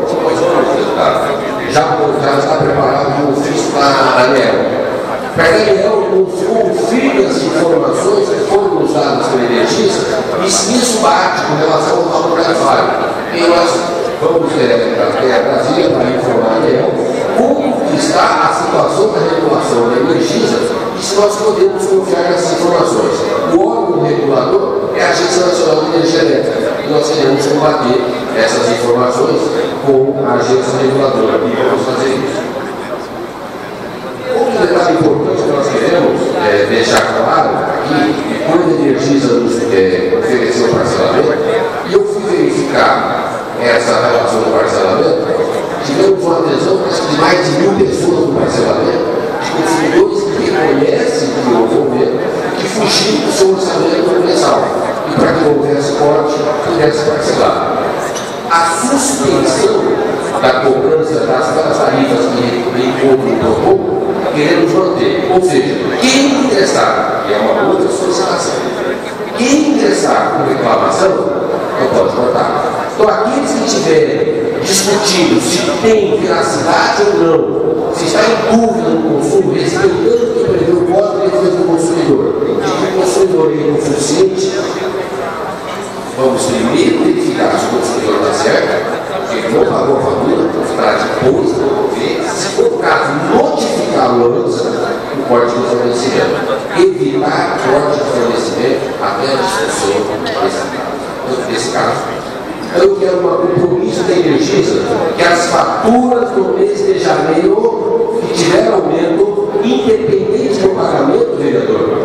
Speaker 9: já está preparado um ofício para a ANEEL. Para a ANEEL confirma as informações que foram nos dadas pela Energisa e se isso bate com relação ao valor tarifário. E nós vamos até a Brasília para informar a ANEEL como está a situação da regulação da Energisa e se nós podemos confiar nessas informações. O órgão regulador é a Agência Nacional de Energia Elétrica e nós queremos combater essas informações com a agência reguladora e vamos fazer isso. Outro detalhe importante que nós queremos deixar claro aqui, que quando a Energisa nos ofereceu o parcelamento, e eu fui verificar essa relação do parcelamento, tivemos uma adesão de mais de 1.000 pessoas no parcelamento, de consumidores que reconhecem que houve aumento, que fugiram do seu orçamento queremos manter. Ou seja, quem ingressar, e é uma outra solicitação, quem ingressar com reclamação, não pode votar. Então, aqueles que estiverem discutindo se tem veracidade ou não, se está em dúvida no consumo, respeitando o que prevê o Código de Defesa do Consumidor, e que o consumidor é insuficiente, vamos primeiro verificar se o consumidor está certo, porque ele não pagou a fatura, para depois promover, se for o caso, notificá-lo antes do corte do fornecimento. Evitar corte do fornecimento até a discussão desse caso. Eu quero um compromisso da Energisa que as faturas do mês de janeiro que tiver aumento, independente do pagamento, vereador,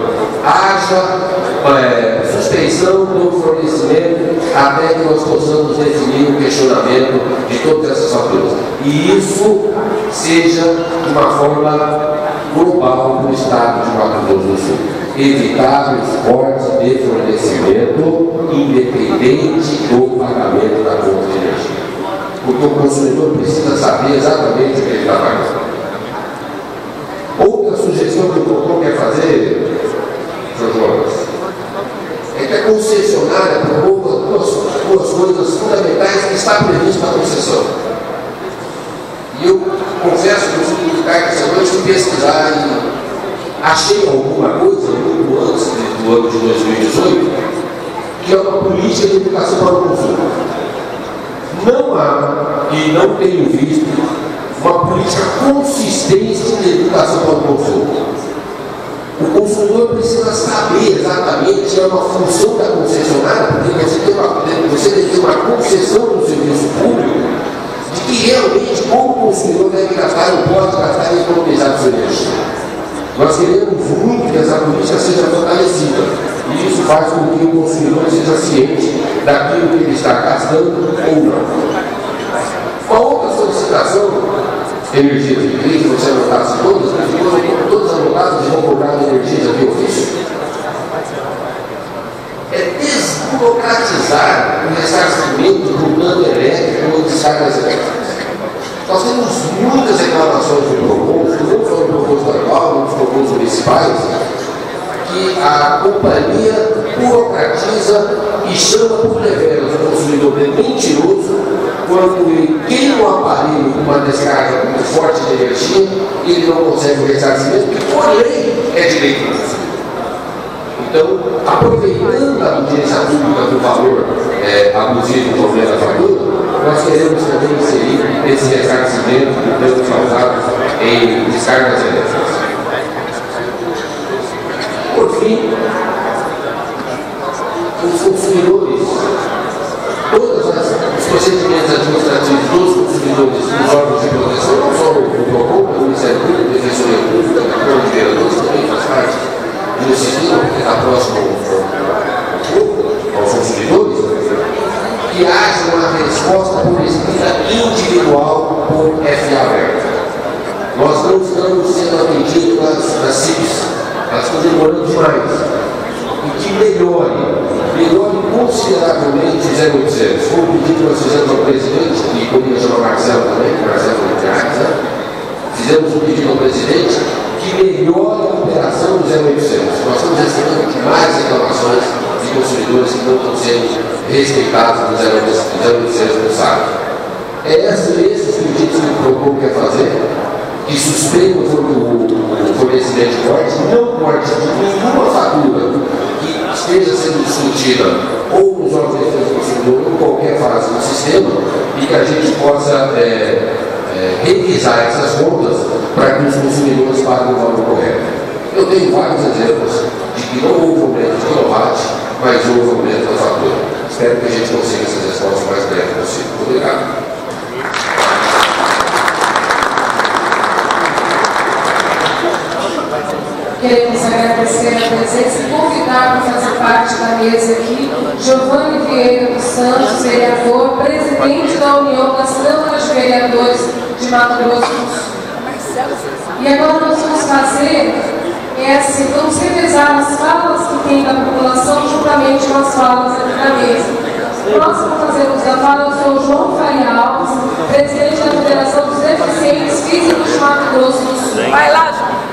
Speaker 9: haja suspensão do fornecimento até que nós possamos definir o questionamento de todas essas faturas. E isso seja de uma forma global no estado de Mato Grosso do Sul. Evitar os cortes de fornecimento independente do pagamento da conta de energia. Porque o consumidor precisa saber exatamente o que ele está pagando. Outra sugestão que o PROCON quer fazer, Sr. Jonas, é que a concessionária promova duas coisas fundamentais que está previsto na concessão. E eu confesso que eu fui militar essa noite fui pesquisar e achei alguma coisa, muito antes do ano de 2018, que é uma política de educação para o consumo. Não há, e não tenho visto, uma política consistente de educação para o consumo. O consumidor precisa saber exatamente, é uma função da concessionária, porque você deve ter uma concessão no serviço público, de que realmente como o consumidor deve gastar, não pode gastar e economizar sua energia. Nós queremos muito que essa política seja fortalecida. E isso faz com que o consumidor seja ciente daquilo que ele está gastando ou não. Uma outra solicitação, energia de crise, você anotasse todas, todas anotadas e vão colocar na energia de ofício, é desburocratizar o ressarcimento do dano elétrico ou descargas elétricas. Nós temos muitas reclamações do PROCON, não só do PROCON estadual, nos PROCONs municipais, que a companhia burocratiza e chama por deveras o consumidor de mentiroso quando ele queima um aparelho com uma descarga muito forte de energia e ele não consegue o ressarcimento, porque por lei é direito do consumidor. Então, aproveitando a audiência pública do valor abusivo do problema da fatura, nós queremos também inserir esse ressarcimento de danos causados em descargas elétricas. Por fim, os consumidores, todos os procedimentos administrativos dos consumidores dos órgãos de proteção, não só o PROCON, o Ministério Público, a Defensoria Pública, a Câmara de Vereadores também faz parte do sistema, porque está próximo aos consumidores, que haja uma resposta por escrita individual por FA aberta. Nós não estamos sendo atendidos nas CIPs, elas estão demorando demais. E que melhore consideravelmente o 0800. Foi um pedido que nós fizemos ao presidente, e comigo chama Marcelo também, Marcelo Reais, né? Fizemos um pedido ao presidente que melhore a operação do 0800. Nós estamos recebendo demais reclamações de consumidores que não estão sendo respeitados no 0800 no site. Esses pedidos que o PROCON quer fazer, que suspendam o fornecimento de corte, não corte de nenhuma fatura que esteja sendo discutida ou nos órgãos de defesa do consumidor ou em qualquer fase do sistema, e que a gente possa revisar essas contas para que os consumidores paguem o valor correto. Eu tenho vários exemplos de que não houve aumento de quilowatt, mas houve aumento da fatura. Espero que a gente consiga essas respostas o mais breve possível. Obrigado.
Speaker 2: Queremos agradecer a presença e convidar para fazer parte da mesa aqui Giovanni Vieira dos Santos, vereador, presidente da União das Câmaras de Vereadores de Mato Grosso do Sul. E agora nós vamos fazer, vamos revezar as falas que tem da população juntamente com as falas aqui na mesa. Próximo a fazermos a fala, eu sou o João Faria Alves, presidente da Federação dos Deficientes Físicos de Mato Grosso do Sul.
Speaker 10: Vai lá, João.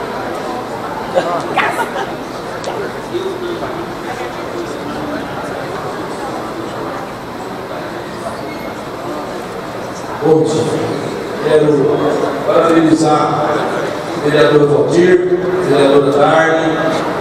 Speaker 6: hoje. Quero parabenizar o vereador Valdir, o vereador Darley,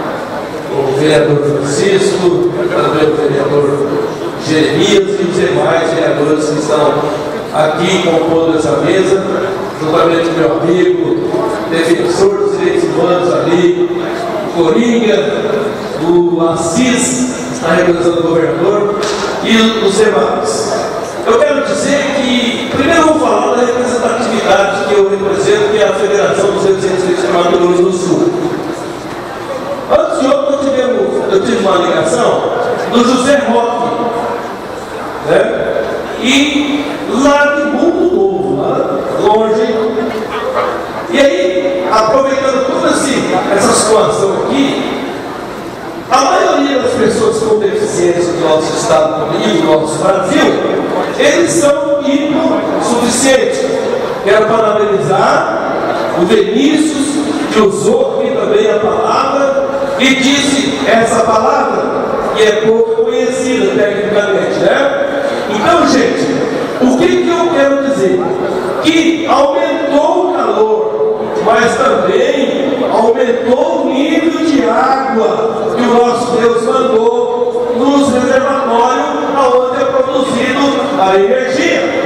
Speaker 6: o vereador Francisco, o vereador Jeremias e os demais vereadores que estão aqui compondo essa mesa, juntamente com meu amigo, defensor dos direitos humanos ali, o Coringa, o Assis, está representando o governador, e os demais. Eu quero dizer que, primeiro eu vou falar da representatividade que eu represento, que é a Federação dos Representantes do Mato Grosso do Sul. Antes de ontem eu tive uma ligação do José Roque, né? E lá de Mundo Novo, lá longe. E aí, aproveitando toda essa situação aqui, a maioria das pessoas com deficiência do nosso estado e do nosso Brasil, eles são hipossuficientes. Quero parabenizar o Vinícius, que usou aqui também a palavra e disse essa palavra, que é pouco conhecida tecnicamente, né? Então, gente, o que eu quero dizer? Que aumentou o calor, mas também aumentou o nível de água que o nosso Deus mandou nos reservatórios onde é produzido a energia.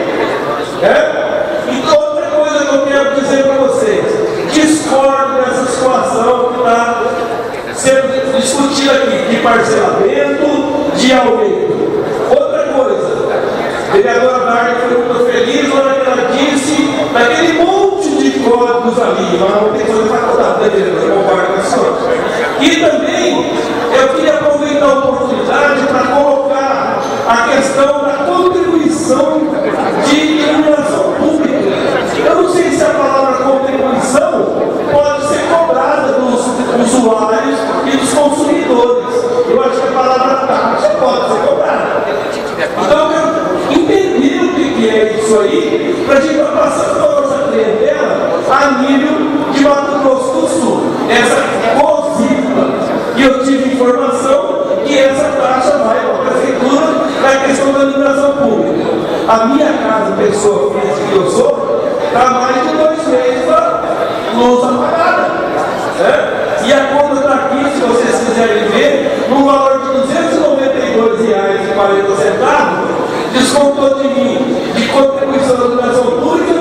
Speaker 6: Então, outra coisa que eu quero dizer para vocês, discordo dessa situação que está sendo discutida aqui, de parcelamento, de aumento. Outra coisa, a vereadora Darley foi muito feliz na hora que ela disse daquele monte de códigos ali, mas não tem que fazer faculdade, né, vereadora? Eu concordo com a senhora. E também, eu queria aproveitar a oportunidade para colocar a questão da contribuição de iluminação pública. Eu não sei se a palavra contribuição pode ser cobrada dos usuários e dos consumidores. Eu acho que a palavra taxa pode ser cobrada. Então, eu entendi o que é isso aí, para a gente passar para a nossa clientela a nível de Mato Grosso do Sul. Essa COSIPA, e eu tive informação que essa taxa vai para a prefeitura na questão da iluminação pública. A minha casa, pessoa física que eu sou, está mais de 2 meses para luz apagada. E a conta está aqui, se vocês quiserem ver, no valor de R$ 292,40, descontou de mim, de contribuição da iluminação pública,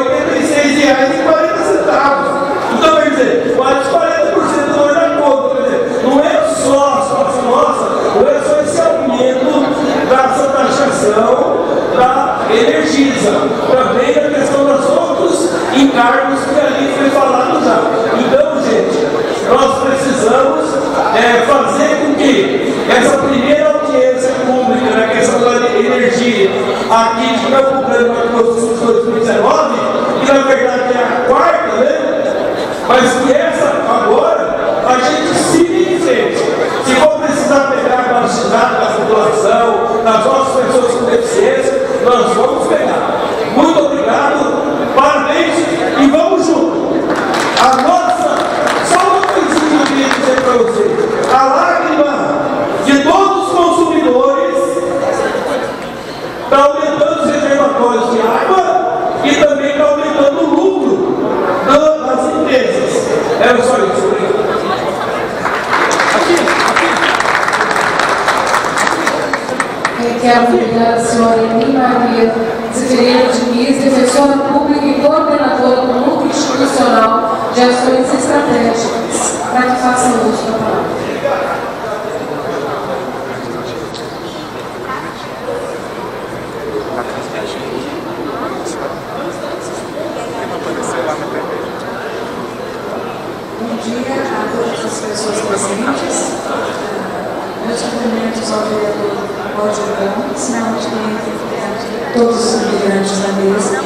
Speaker 6: R$ 86,40. Então, quer dizer, quase 40% do valor da conta. Quer dizer, não é só nossa, não é só esse aumento dessa taxação da Energisa, também a questão dos outros encargos que ali foi falado já. Então, gente, nós precisamos fazer com que essa primeira audiência pública na questão da energia aqui de Campo Grande, Mato Grosso do Sul, 2019, que na verdade é a quarta, né? Mas que essa agora a gente siga em frente. Se for precisar pegar a capacidade da população, das nossas pessoas com deficiência, nós vamos pegar. Muito obrigado, parabéns e vamos juntos. A nossa, só uma coisinha que eu queria dizer para vocês: a lágrima de todos os consumidores está aumentando os reservatórios de água e também está aumentando o lucro das empresas. Era só isso. Obrigado.
Speaker 2: Quero obrigada a senhora Eni Maria Zeferino Diniz, defensora pública e coordenadora do Núcleo Institucional de Ações Estratégicas, para que faça uso da palavra.
Speaker 10: Bom dia a todas as pessoas presentes. Meus cumprimentos ao vereador Valdir Gomes, a todos os integrantes da mesa.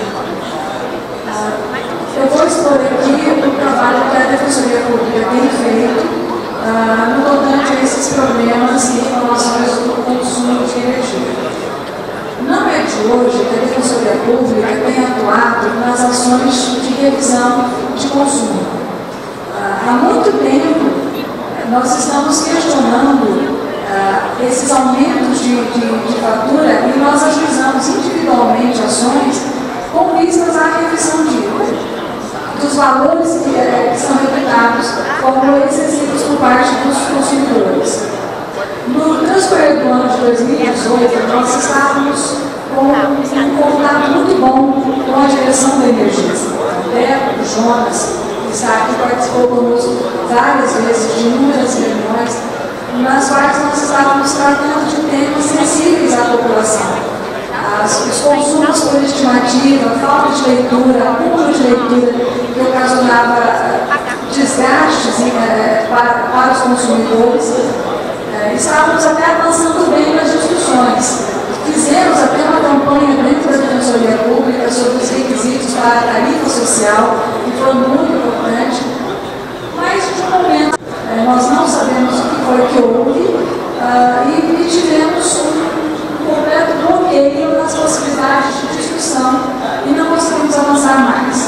Speaker 10: Eu vou expor aqui o trabalho que a Defensoria Pública tem feito no tocante a esses problemas e informações do consumo de energia. Não é de hoje que a Defensoria Pública tem atuado nas ações de revisão de consumo. Há muito tempo nós estamos questionando esses aumentos de fatura e nós ajuizamos individualmente ações com vistas à revisão dos valores que são reputados como excessivos por parte dos consumidores. No transcorrer do ano de 2018, nós estávamos com um contato muito bom com a direção da Energisa. O Jonas, que está aqui, participou conosco várias vezes de inúmeras reuniões, nas quais nós estávamos tratando de temas sensíveis à população. Os consumos por estimativa, falta de leitura, acúmulo de leitura que ocasionava desgastes para os consumidores. Estávamos até avançando bem nas discussões. Fizemos até uma campanha dentro da Defensoria Pública sobre os requisitos para a tarifa social, que foi muito importante. Mas, de momento, nós não sabemos o que foi que houve e tivemos um completo bloqueio nas possibilidades de discussão e não conseguimos avançar mais.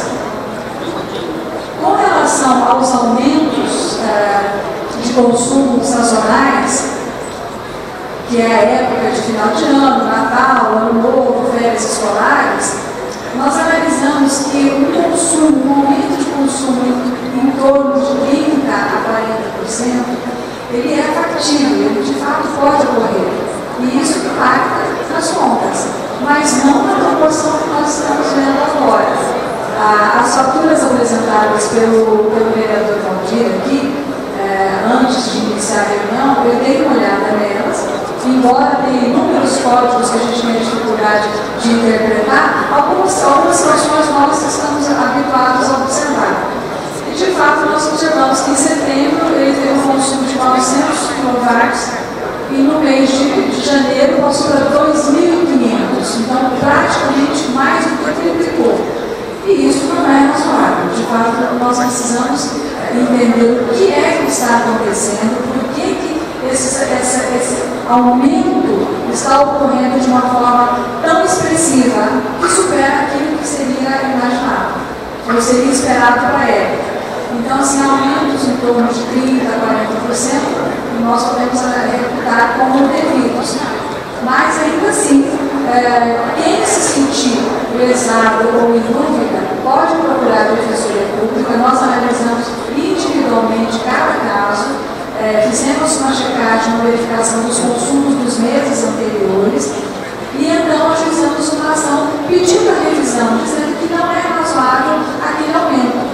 Speaker 10: Com relação aos aumentos de consumo sazonais, que é a época de final de ano, Natal, Ano Novo, férias escolares, nós analisamos que um aumento de consumo em torno de 30% a 40%, ele é factível, ele de fato pode ocorrer. E isso impacta nas contas, mas não na proporção que nós estamos vendo agora. As faturas apresentadas pelo vereador Valdir aqui, antes de iniciar a reunião, eu dei uma olhada nelas, embora tenha inúmeros códigos que a gente tem dificuldade de interpretar, algumas situações nós estamos habituados a observar. E, de fato, nós observamos que em setembro ele teve um consumo de 900 kW e no mês de janeiro passou para 2.500, então praticamente mais do que triplicou. E isso não é razoável. De fato, nós precisamos entender o que é que está acontecendo, por que esse aumento está ocorrendo de uma forma tão expressiva que supera aquilo que seria imaginável, ou seria esperado para a época. Então, assim, aumentos em torno de 30% a 40%, nós podemos reputar como devidos. Mas, ainda assim, quem se sentir lesado ou em dúvida, pode procurar a Defensoria Pública. Nós analisamos individualmente cada caso, fizemos uma checagem, uma verificação dos consumos dos meses anteriores e então ajuizamos uma ação pedindo a revisão, dizendo que não é razoável aquele aumento.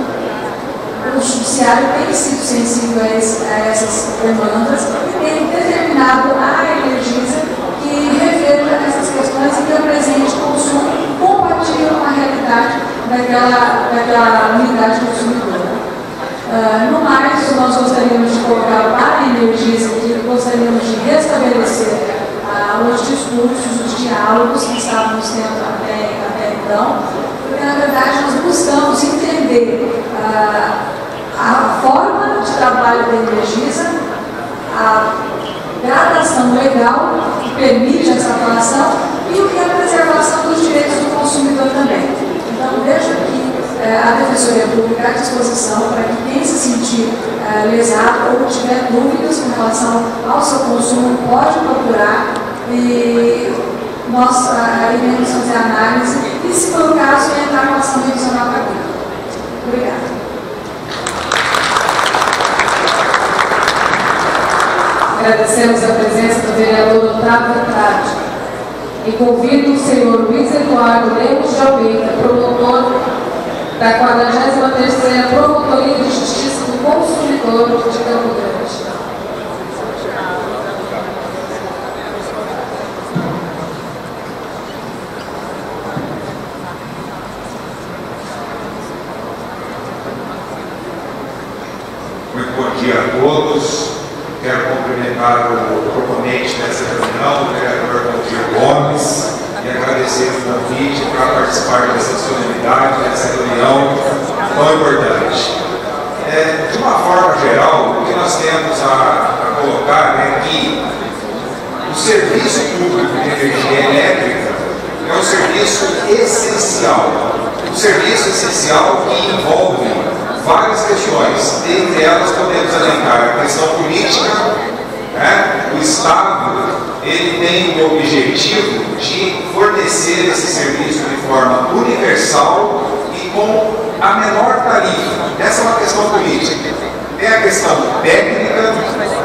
Speaker 10: O Judiciário tem sido sensível a essas demandas e tem determinado a Energisa que reveja essas questões e que apresente consumo compatível com a realidade daquela unidade consumidora. No mais, nós gostaríamos de colocar para a Energisa que gostaríamos de restabelecer os discursos, os diálogos que estávamos tendo até então, porque na verdade nós buscamos entender a forma de trabalho da Energisa, a gradação legal que permite essa atuação e o que é a preservação dos direitos do consumidor também. Então, vejo que a Defensoria Pública à disposição para que quem se sentir lesado ou tiver dúvidas com relação ao seu consumo pode procurar e nós iremos fazer análise e, se for o caso, entrar com ação revisional para aqui. Obrigada.
Speaker 2: Agradecemos a presença do vereador Otávio Trade e convido o senhor Luiz Eduardo Lemos de Almeida, promotor da 43ª Promotoria de Justiça do Consumidor de Campo Grande.
Speaker 11: Muito bom dia a todos. Quero cumprimentar o proponente dessa reunião, o vereador Valdir Gomes, e agradecer o convite para participar dessa solenidade, dessa reunião tão importante. De uma forma geral, o que nós temos a colocar é que o serviço público de energia elétrica é um serviço essencial. Um serviço essencial que envolve várias questões. Dentre elas podemos elencar a questão política, o Estado ele tem o objetivo de fornecer esse serviço de forma universal e com a menor tarifa. Essa é uma questão política. Tem a questão técnica,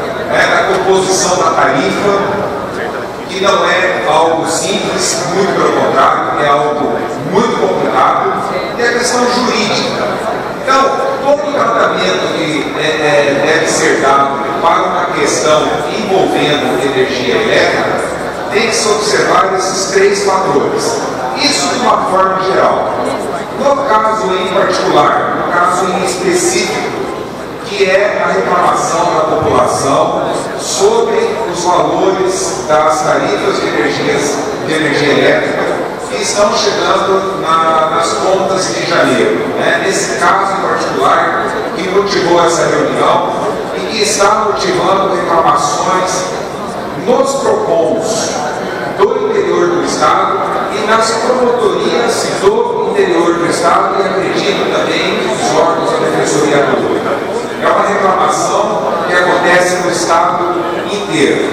Speaker 11: da composição da tarifa, que não é algo simples, muito pelo contrário, é algo muito complicado, e a questão jurídica. Então, todo tratamento que deve ser dado para uma questão envolvendo energia elétrica tem que se observar esses três fatores. Isso de uma forma geral. No caso em particular, no caso em específico, que é a reclamação da população sobre os valores das tarifas de energia elétrica que estão chegando nas contas de janeiro. Nesse caso em particular, que motivou essa reunião e que está motivando reclamações nos PROCONs do interior do Estado e nas promotorias do interior do Estado e acredito também nos órgãos da Defensoria Pública. É uma reclamação que acontece no Estado inteiro,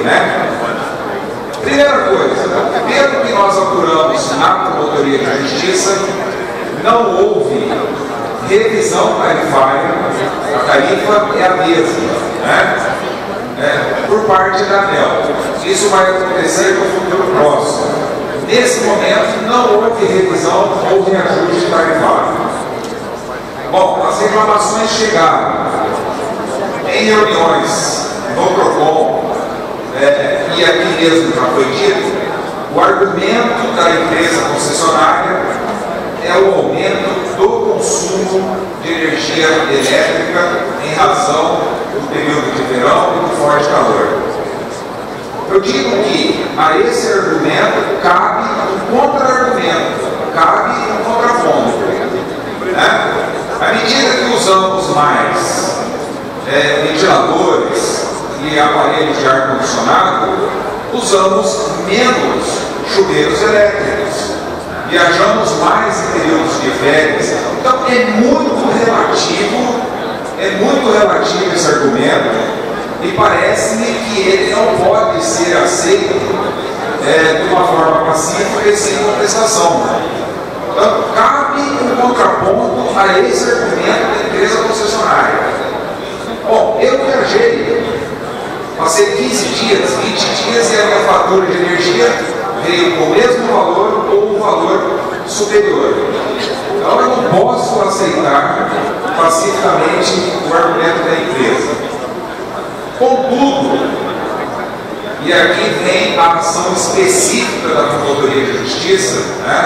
Speaker 11: Primeira coisa, pelo que nós apuramos na Promotoria de Justiça, não houve revisão tarifária, a tarifa é a mesma, por parte da ANEEL. Isso vai acontecer no futuro próximo. Nesse momento, não houve revisão ou reajuste tarifário. Bom, as reclamações chegaram em reuniões no PROCON, e aqui mesmo já foi dito, o argumento da empresa concessionária é o aumento do consumo de energia elétrica em razão do período de verão e do forte calor. Eu digo que a esse argumento cabe um contra-argumento, cabe um contraponto. À medida que usamos mais ventiladores e aparelhos de ar-condicionado, usamos menos chuveiros elétricos, viajamos mais em períodos de férias. Então é muito relativo esse argumento e parece-me que ele não pode ser aceito de uma forma pacífica e sem contestação. Então cabe um contraponto a esse argumento da empresa concessionária. Bom, eu viajei, passei 15 dias, 20 dias e a minha fatura de energia veio com o mesmo valor ou um valor superior. Então eu não posso aceitar pacificamente o argumento da empresa. Contudo, e aqui vem a ação específica da Promotoria de Justiça,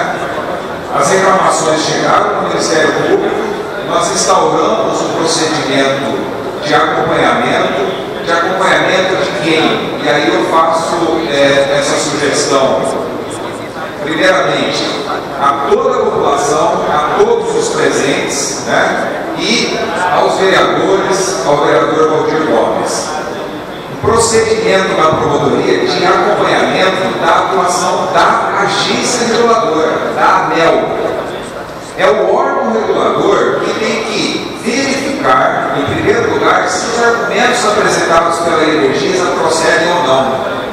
Speaker 11: as reclamações chegaram no Ministério Público, nós instauramos um procedimento de acompanhamento de quem? E aí eu faço essa sugestão, primeiramente, a toda a população, a todos os presentes, e aos vereadores, ao vereador Valdir Gomes. O procedimento da promotoria de acompanhamento da atuação da agência reguladora, da ANEEL. É o órgão regulador que tem que verificar, em primeiro lugar, se os argumentos apresentados pela Energisa procedem ou não.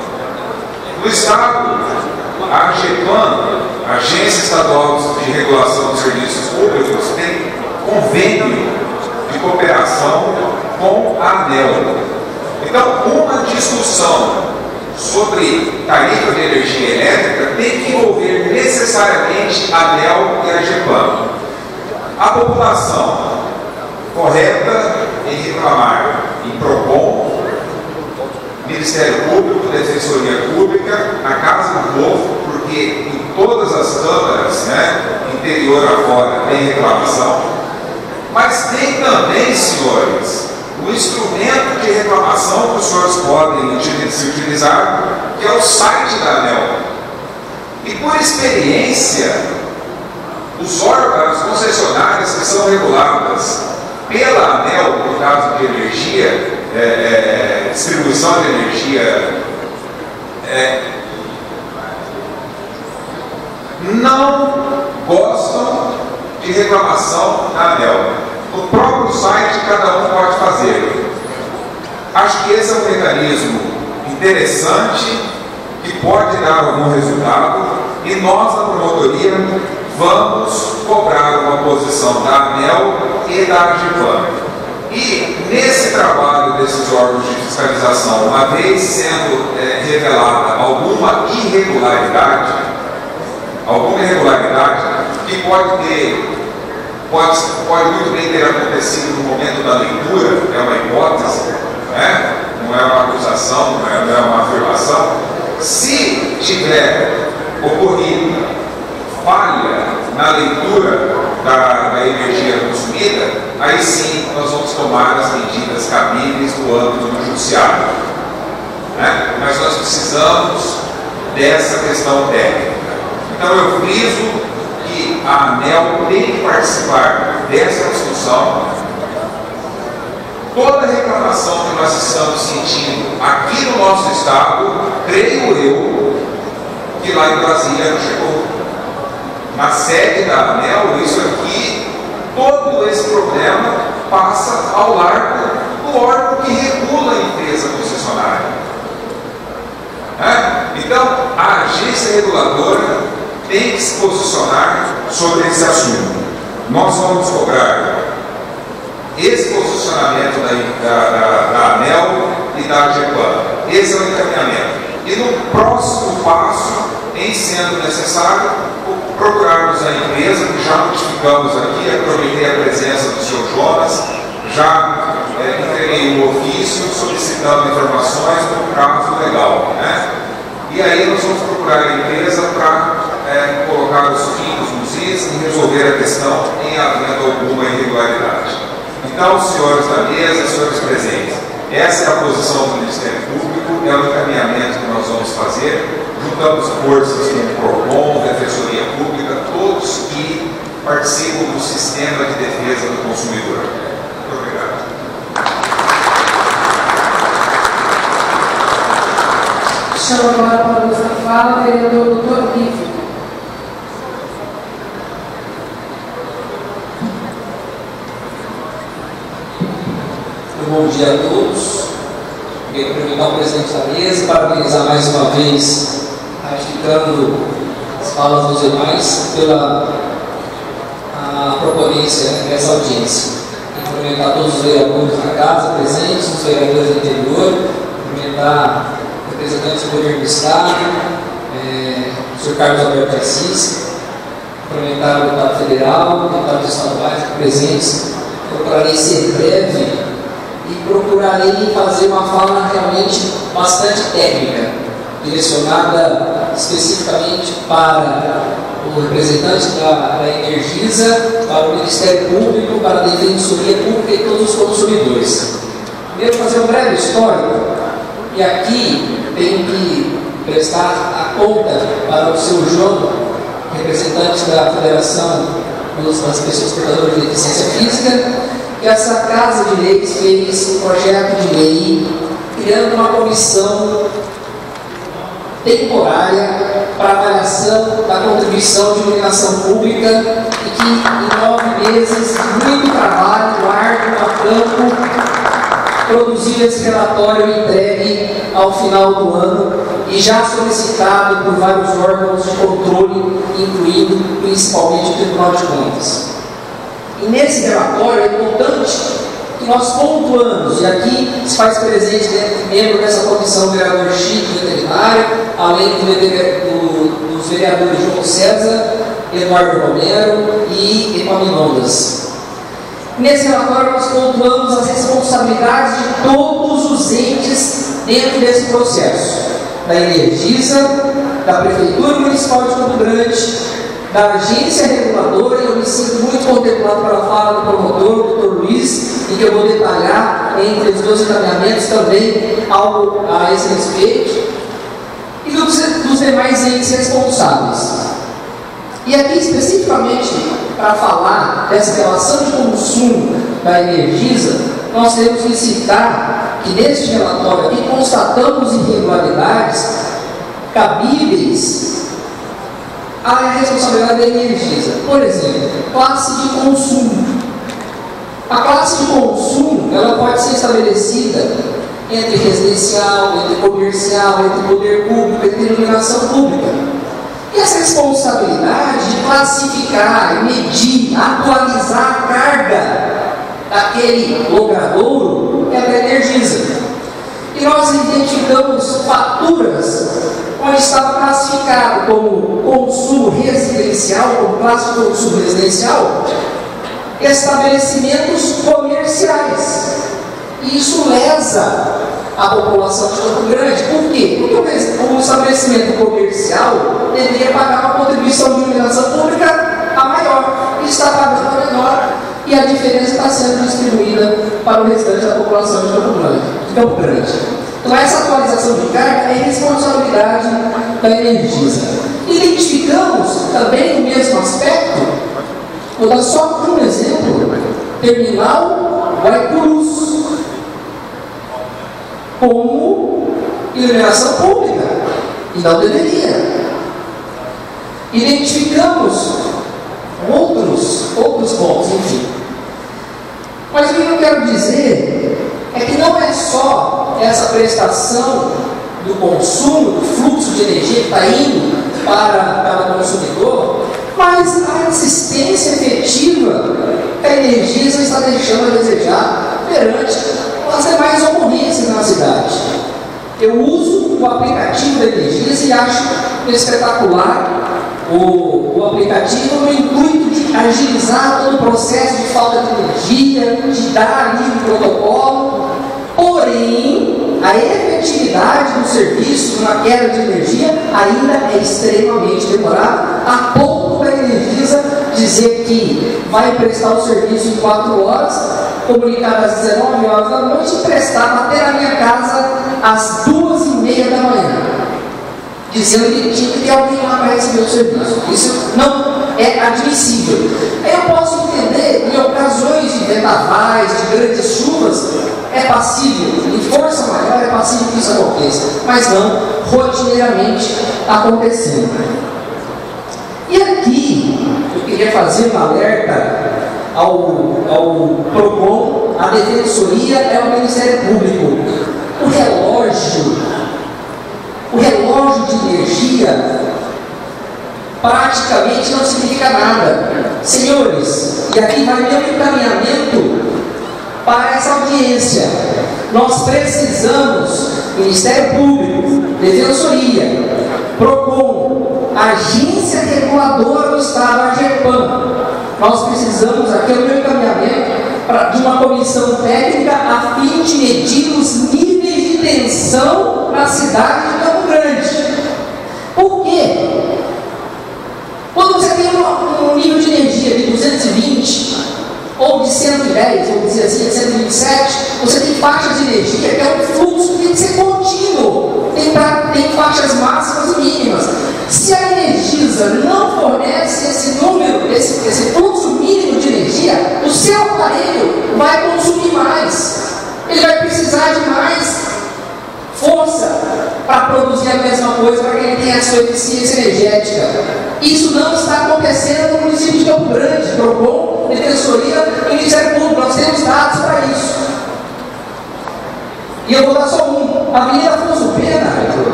Speaker 11: No Estado, a AGEPAN, Agência Estadual de Regulação dos Serviços Públicos, tem convênio de cooperação com a ANEEL. Então, uma discussão sobre tarifa de energia elétrica tem que envolver necessariamente a ANEEL e a AGEPAN. A população correta em reclamar em PROCON, Ministério Público, Defensoria Pública, na Casa do Povo, porque em todas as câmaras, interior afora, tem reclamação, mas tem também, senhores, o instrumento de reclamação que os senhores podem se utilizar, que é o site da ANEEL. E por experiência, os órgãos, as concessionárias que são reguladas pela ANEEL, no caso de energia, distribuição de energia, não gostam de reclamação da ANEEL. No próprio site cada um pode fazer. Acho que esse é um mecanismo interessante que pode dar algum resultado, e nós, na promotoria, vamos cobrar uma posição da ANEEL e da AGEPAN. E nesse trabalho desses órgãos de fiscalização, uma vez sendo revelada alguma irregularidade que pode muito bem ter acontecido no momento da leitura, é uma hipótese, né? Não é uma acusação, não é uma afirmação. Se tiver ocorrido falha na leitura da energia consumida, aí sim nós vamos tomar as medidas cabíveis no âmbito do judiciário, né? Mas nós precisamos dessa questão técnica. Então eu friso que a ANEEL tem que participar dessa discussão. Toda reclamação que nós estamos sentindo aqui no nosso estado, creio eu, que lá em Brasília não chegou. Na sede da ANEEL, isso aqui, todo esse problema passa ao largo do órgão que regula a empresa concessionária. Então, a agência reguladora tem que se posicionar sobre esse assunto. Nós vamos cobrar esse posicionamento da ANEEL e da AGEPAN. Esse é o encaminhamento. E no próximo passo, em sendo necessário, procurarmos a empresa, que já notificamos aqui, aproveitei a presença do Sr. Jonas, já entreguei um ofício solicitando informações no prazo legal, né? E aí nós vamos procurar a empresa para colocar os pingos nos is e resolver a questão em havendo alguma irregularidade. Então, senhores da mesa, senhores presentes, essa é a posição do Ministério Público, é o encaminhamento que nós vamos fazer. Juntamos forças com o PROCON, Defensoria Pública, todos que participam do sistema de defesa do consumidor. Muito obrigado.
Speaker 2: Chamo agora para a nossa fala o vereador Dr. Lívio.
Speaker 12: Bom dia a todos. Quero cumprimentar o presidente da mesa e parabenizar mais uma vez, ratificando as falas dos demais, pela proponência dessa audiência. Quero cumprimentar todos os vereadores da casa presentes, os vereadores do interior, cumprimentar representantes do governo do Estado, o senhor Carlos Alberto Assis, cumprimentar o deputado federal, deputados estaduais presentes. Procurarei ser breve e procurarei fazer uma fala realmente bastante técnica, direcionada especificamente para o representante da Energisa, para o Ministério Público, para a Defensoria Pública e todos os consumidores. Primeiro, fazer um breve histórico, e aqui tenho que prestar a conta para o seu João, representante da Federação das Pessoas Portadoras de Deficiência Física, que essa Casa de Leis fez um projeto de lei criando uma comissão temporária para avaliação da contribuição de iluminação pública e que em 9 meses de muito trabalho, árduo, a campo, produziu esse relatório entregue ao final do ano e já solicitado por vários órgãos de controle, incluindo principalmente o Tribunal de Contas. E nesse relatório é importante que nós pontuamos, e aqui se faz presente membro dessa comissão, o vereador Chico, veterinário, além dos vereadores João César, Eduardo Romero e Epaminondas. Nesse relatório nós pontuamos as responsabilidades de todos os entes dentro desse processo, da Energisa, da Prefeitura Municipal de Campo Grande, da agência reguladora, e eu me sinto muito contemplado pela fala do promotor, Dr. Luiz, em que eu vou detalhar entre os dois encaminhamentos também algo a esse respeito, e dos demais entes responsáveis. E aqui especificamente para falar dessa relação de consumo da Energisa, nós temos que citar que neste relatório aqui constatamos irregularidades cabíveis à responsabilidade da Energisa. Por exemplo, classe de consumo. A classe de consumo ela pode ser estabelecida entre residencial, entre comercial, entre poder público, entre iluminação pública. E essa responsabilidade de classificar, medir, atualizar a carga daquele logradouro é da Energisa. E nós identificamos faturas onde estava classificado como consumo residencial, como classe de consumo residencial, estabelecimentos comerciais. E isso lesa a população de Campo Grande. Por quê? Porque o estabelecimento comercial deveria pagar uma contribuição de iluminação pública a maior, e está pagando a menor, e a diferença está sendo distribuída para o restante da população de Campo Grande. Então essa atualização de carga é responsabilidade da Energisa. Identificamos também no mesmo aspecto, vou dar só um exemplo, terminal Guaicurus, como iluminação pública, e não deveria. Identificamos outros pontos, enfim. Mas o que eu quero dizer é que não é só essa prestação do consumo, do fluxo de energia que está indo para o consumidor, mas a assistência efetiva que a Energisa está deixando a desejar perante as demais ocorrências na cidade. Eu uso o aplicativo da Energisa e acho espetacular o aplicativo no intuito de agilizar todo o processo de falta de energia, de dar ali o protocolo, porém a efetividade do serviço na queda de energia ainda é extremamente demorada, a ponto da Energisa dizer que vai prestar o serviço em 4 horas, comunicar às 19 horas da noite e prestar, bater na minha casa às 2h30 da manhã, dizendo que tinha que ter alguém lá para receber o serviço. Isso não é admissível. Eu posso entender, em ocasiões de vendavais, de grandes chuvas, é passível, em força maior é passível que isso aconteça, mas não rotineiramente acontecendo. E aqui, eu queria fazer um alerta ao PROCON, a Defensoria é o Ministério Público. O relógio de energia praticamente não significa nada. Senhores, e aqui vai meu encaminhamento para essa audiência. Nós precisamos, Ministério Público, Defensoria, PROCON, Agência Reguladora do Estado, AGEPAM, nós precisamos, aqui é o meu encaminhamento, de uma comissão técnica a fim de medir os níveis de tensão na cidade de Campo Grande. Por quê? Quando você tem um nível de energia de 220, ou de 110, ou dizer assim, 127, você tem faixas de energia que é um fluxo que tem que ser contínuo, tem faixas máximas e mínimas. Se a Energisa não fornece esse número, esse fluxo mínimo de energia, o seu aparelho vai consumir mais, ele vai precisar de mais força para produzir a mesma coisa, para que ele tenha a sua eficiência energética. Isso não está acontecendo no município de Campo Grande, PROCON, Defensoria e Ministério Público. Nós temos dados para isso. E eu vou dar só um. A Avenida Afonso Pena.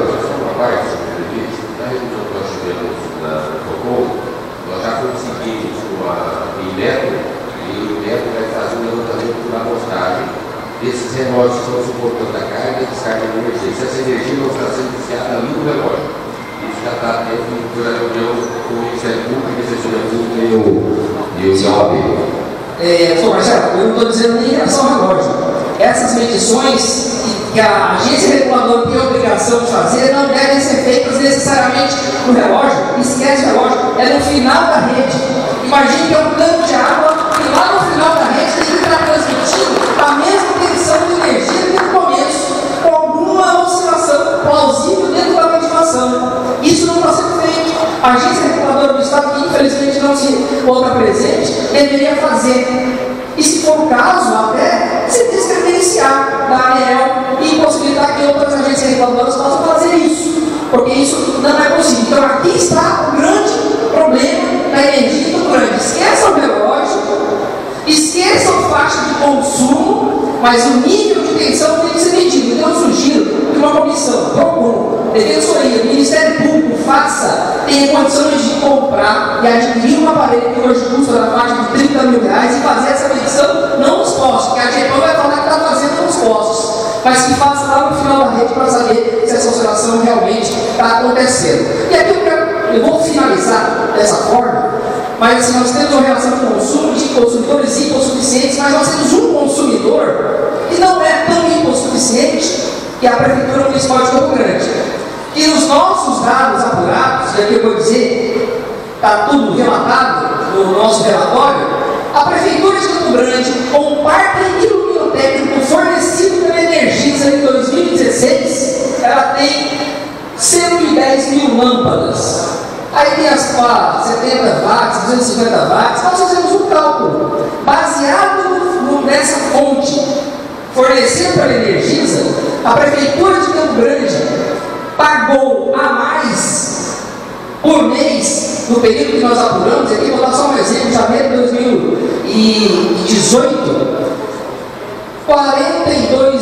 Speaker 9: Nós já conseguimos o INEP, e o INEP vai fazer um levantamento por amostagem desses relógios que estão suportando a carga e descarga de energia. Se essa energia não está sendo viciada ali no relógio, isso já está dentro da reunião com o Ministério Público, a Defensoria Pública e o OAB.
Speaker 12: Marcelo, eu não estou dizendo nem em relação ao relógio. Essas medições que a agência reguladora tem a obrigação de fazer não devem ser feitas necessariamente no relógio. Esquece o relógio, é no final da rede. Imagine que é um tanque de água e lá no final da rede tem que estar transmitindo a mesma tensão de energia que no começo, com alguma oscilação plausível dentro da medição. Isso não está sendo feito. A agência reguladora do Estado, que infelizmente não se encontra presente, deveria fazer. E se for o caso, até se descredenciar da ANEEL e possibilitar que outras agências reguladoras possam fazer isso, porque isso não é possível. Então aqui está o grande problema da energia do grande. Esqueça o relógio, esqueça a faixa de consumo, mas o nível de tensão tem que ser medido. Então comissão, PROCON, Defensoria, Ministério Público, tenha condições de comprar e adquirir um aparelho que hoje custa na faixa de 30 mil reais e fazer essa medição não nos postos, porque a GEPAM vai falar que está fazendo nos postos, mas que faça lá no final da rede para saber se essa oscilação realmente está acontecendo. E aqui eu vou finalizar dessa forma, mas assim, nós temos uma relação de consumo de consumidores hipossuficientes, mas nós temos um consumidor que não é tão hipossuficiente, que é a Prefeitura Municipal de Campo Grande. E nos nossos dados apurados, e aqui eu vou dizer, está tudo relatado no nosso relatório, a Prefeitura de Campo Grande, com o parque iluminotécnico fornecido pela Energisa em 2016, ela tem 110 mil lâmpadas. Aí tem as 70 watts, 250 watts, nós fazemos um cálculo. Baseado nessa fonte fornecida pela Energisa, a Prefeitura de Campo Grande pagou a mais por mês, no período que nós apuramos, aqui vou dar só um exemplo, em janeiro de 2018, R$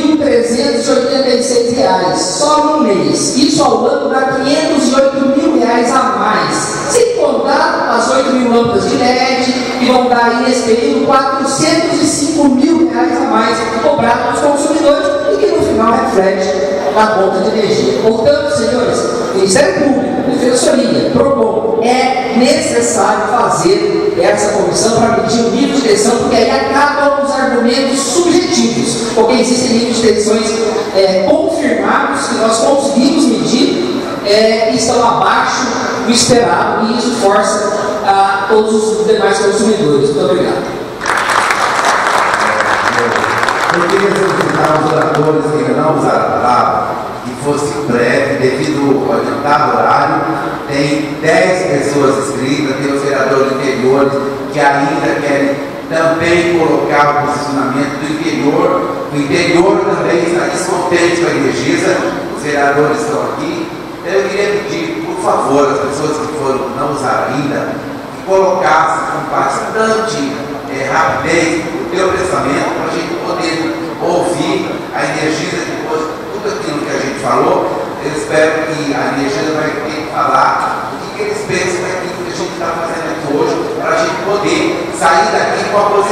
Speaker 12: 42.386 só no mês. Isso ao ano dá R$ 508 mil a mais, sem contar as 8 mil lâmpadas de LED, que vão dar aí nesse período R$ 405 mil a mais cobrados aos consumidores e que no final reflete na conta de energia. Portanto, senhores, Ministério Público, Defensoria, PROCON, é necessário fazer essa comissão para medir o nível de tensão, porque aí acabam os argumentos subjetivos, porque existem níveis de tensões confirmados que nós conseguimos medir que estão abaixo do esperado, e isso força a todos os demais consumidores. Muito obrigado.
Speaker 1: Eu queria solicitar aos oradores que ainda não usaram a palavra que fosse breve, devido ao adiantado horário. Tem 10 pessoas inscritas, tem os vereadores interiores que ainda querem também colocar o posicionamento do interior. O interior também está descontente com a Energisa, os vereadores estão aqui. Eu queria pedir, por favor, as pessoas que não usaram ainda, que colocassem com bastante rapidez o teu pensamento, para a gente poder ouvir a Energisa depois de tudo aquilo que a gente falou. Eu espero que a Energisa vai ter que falar o que eles pensam daquilo que a gente está fazendo aqui hoje, para a gente poder sair daqui com a posição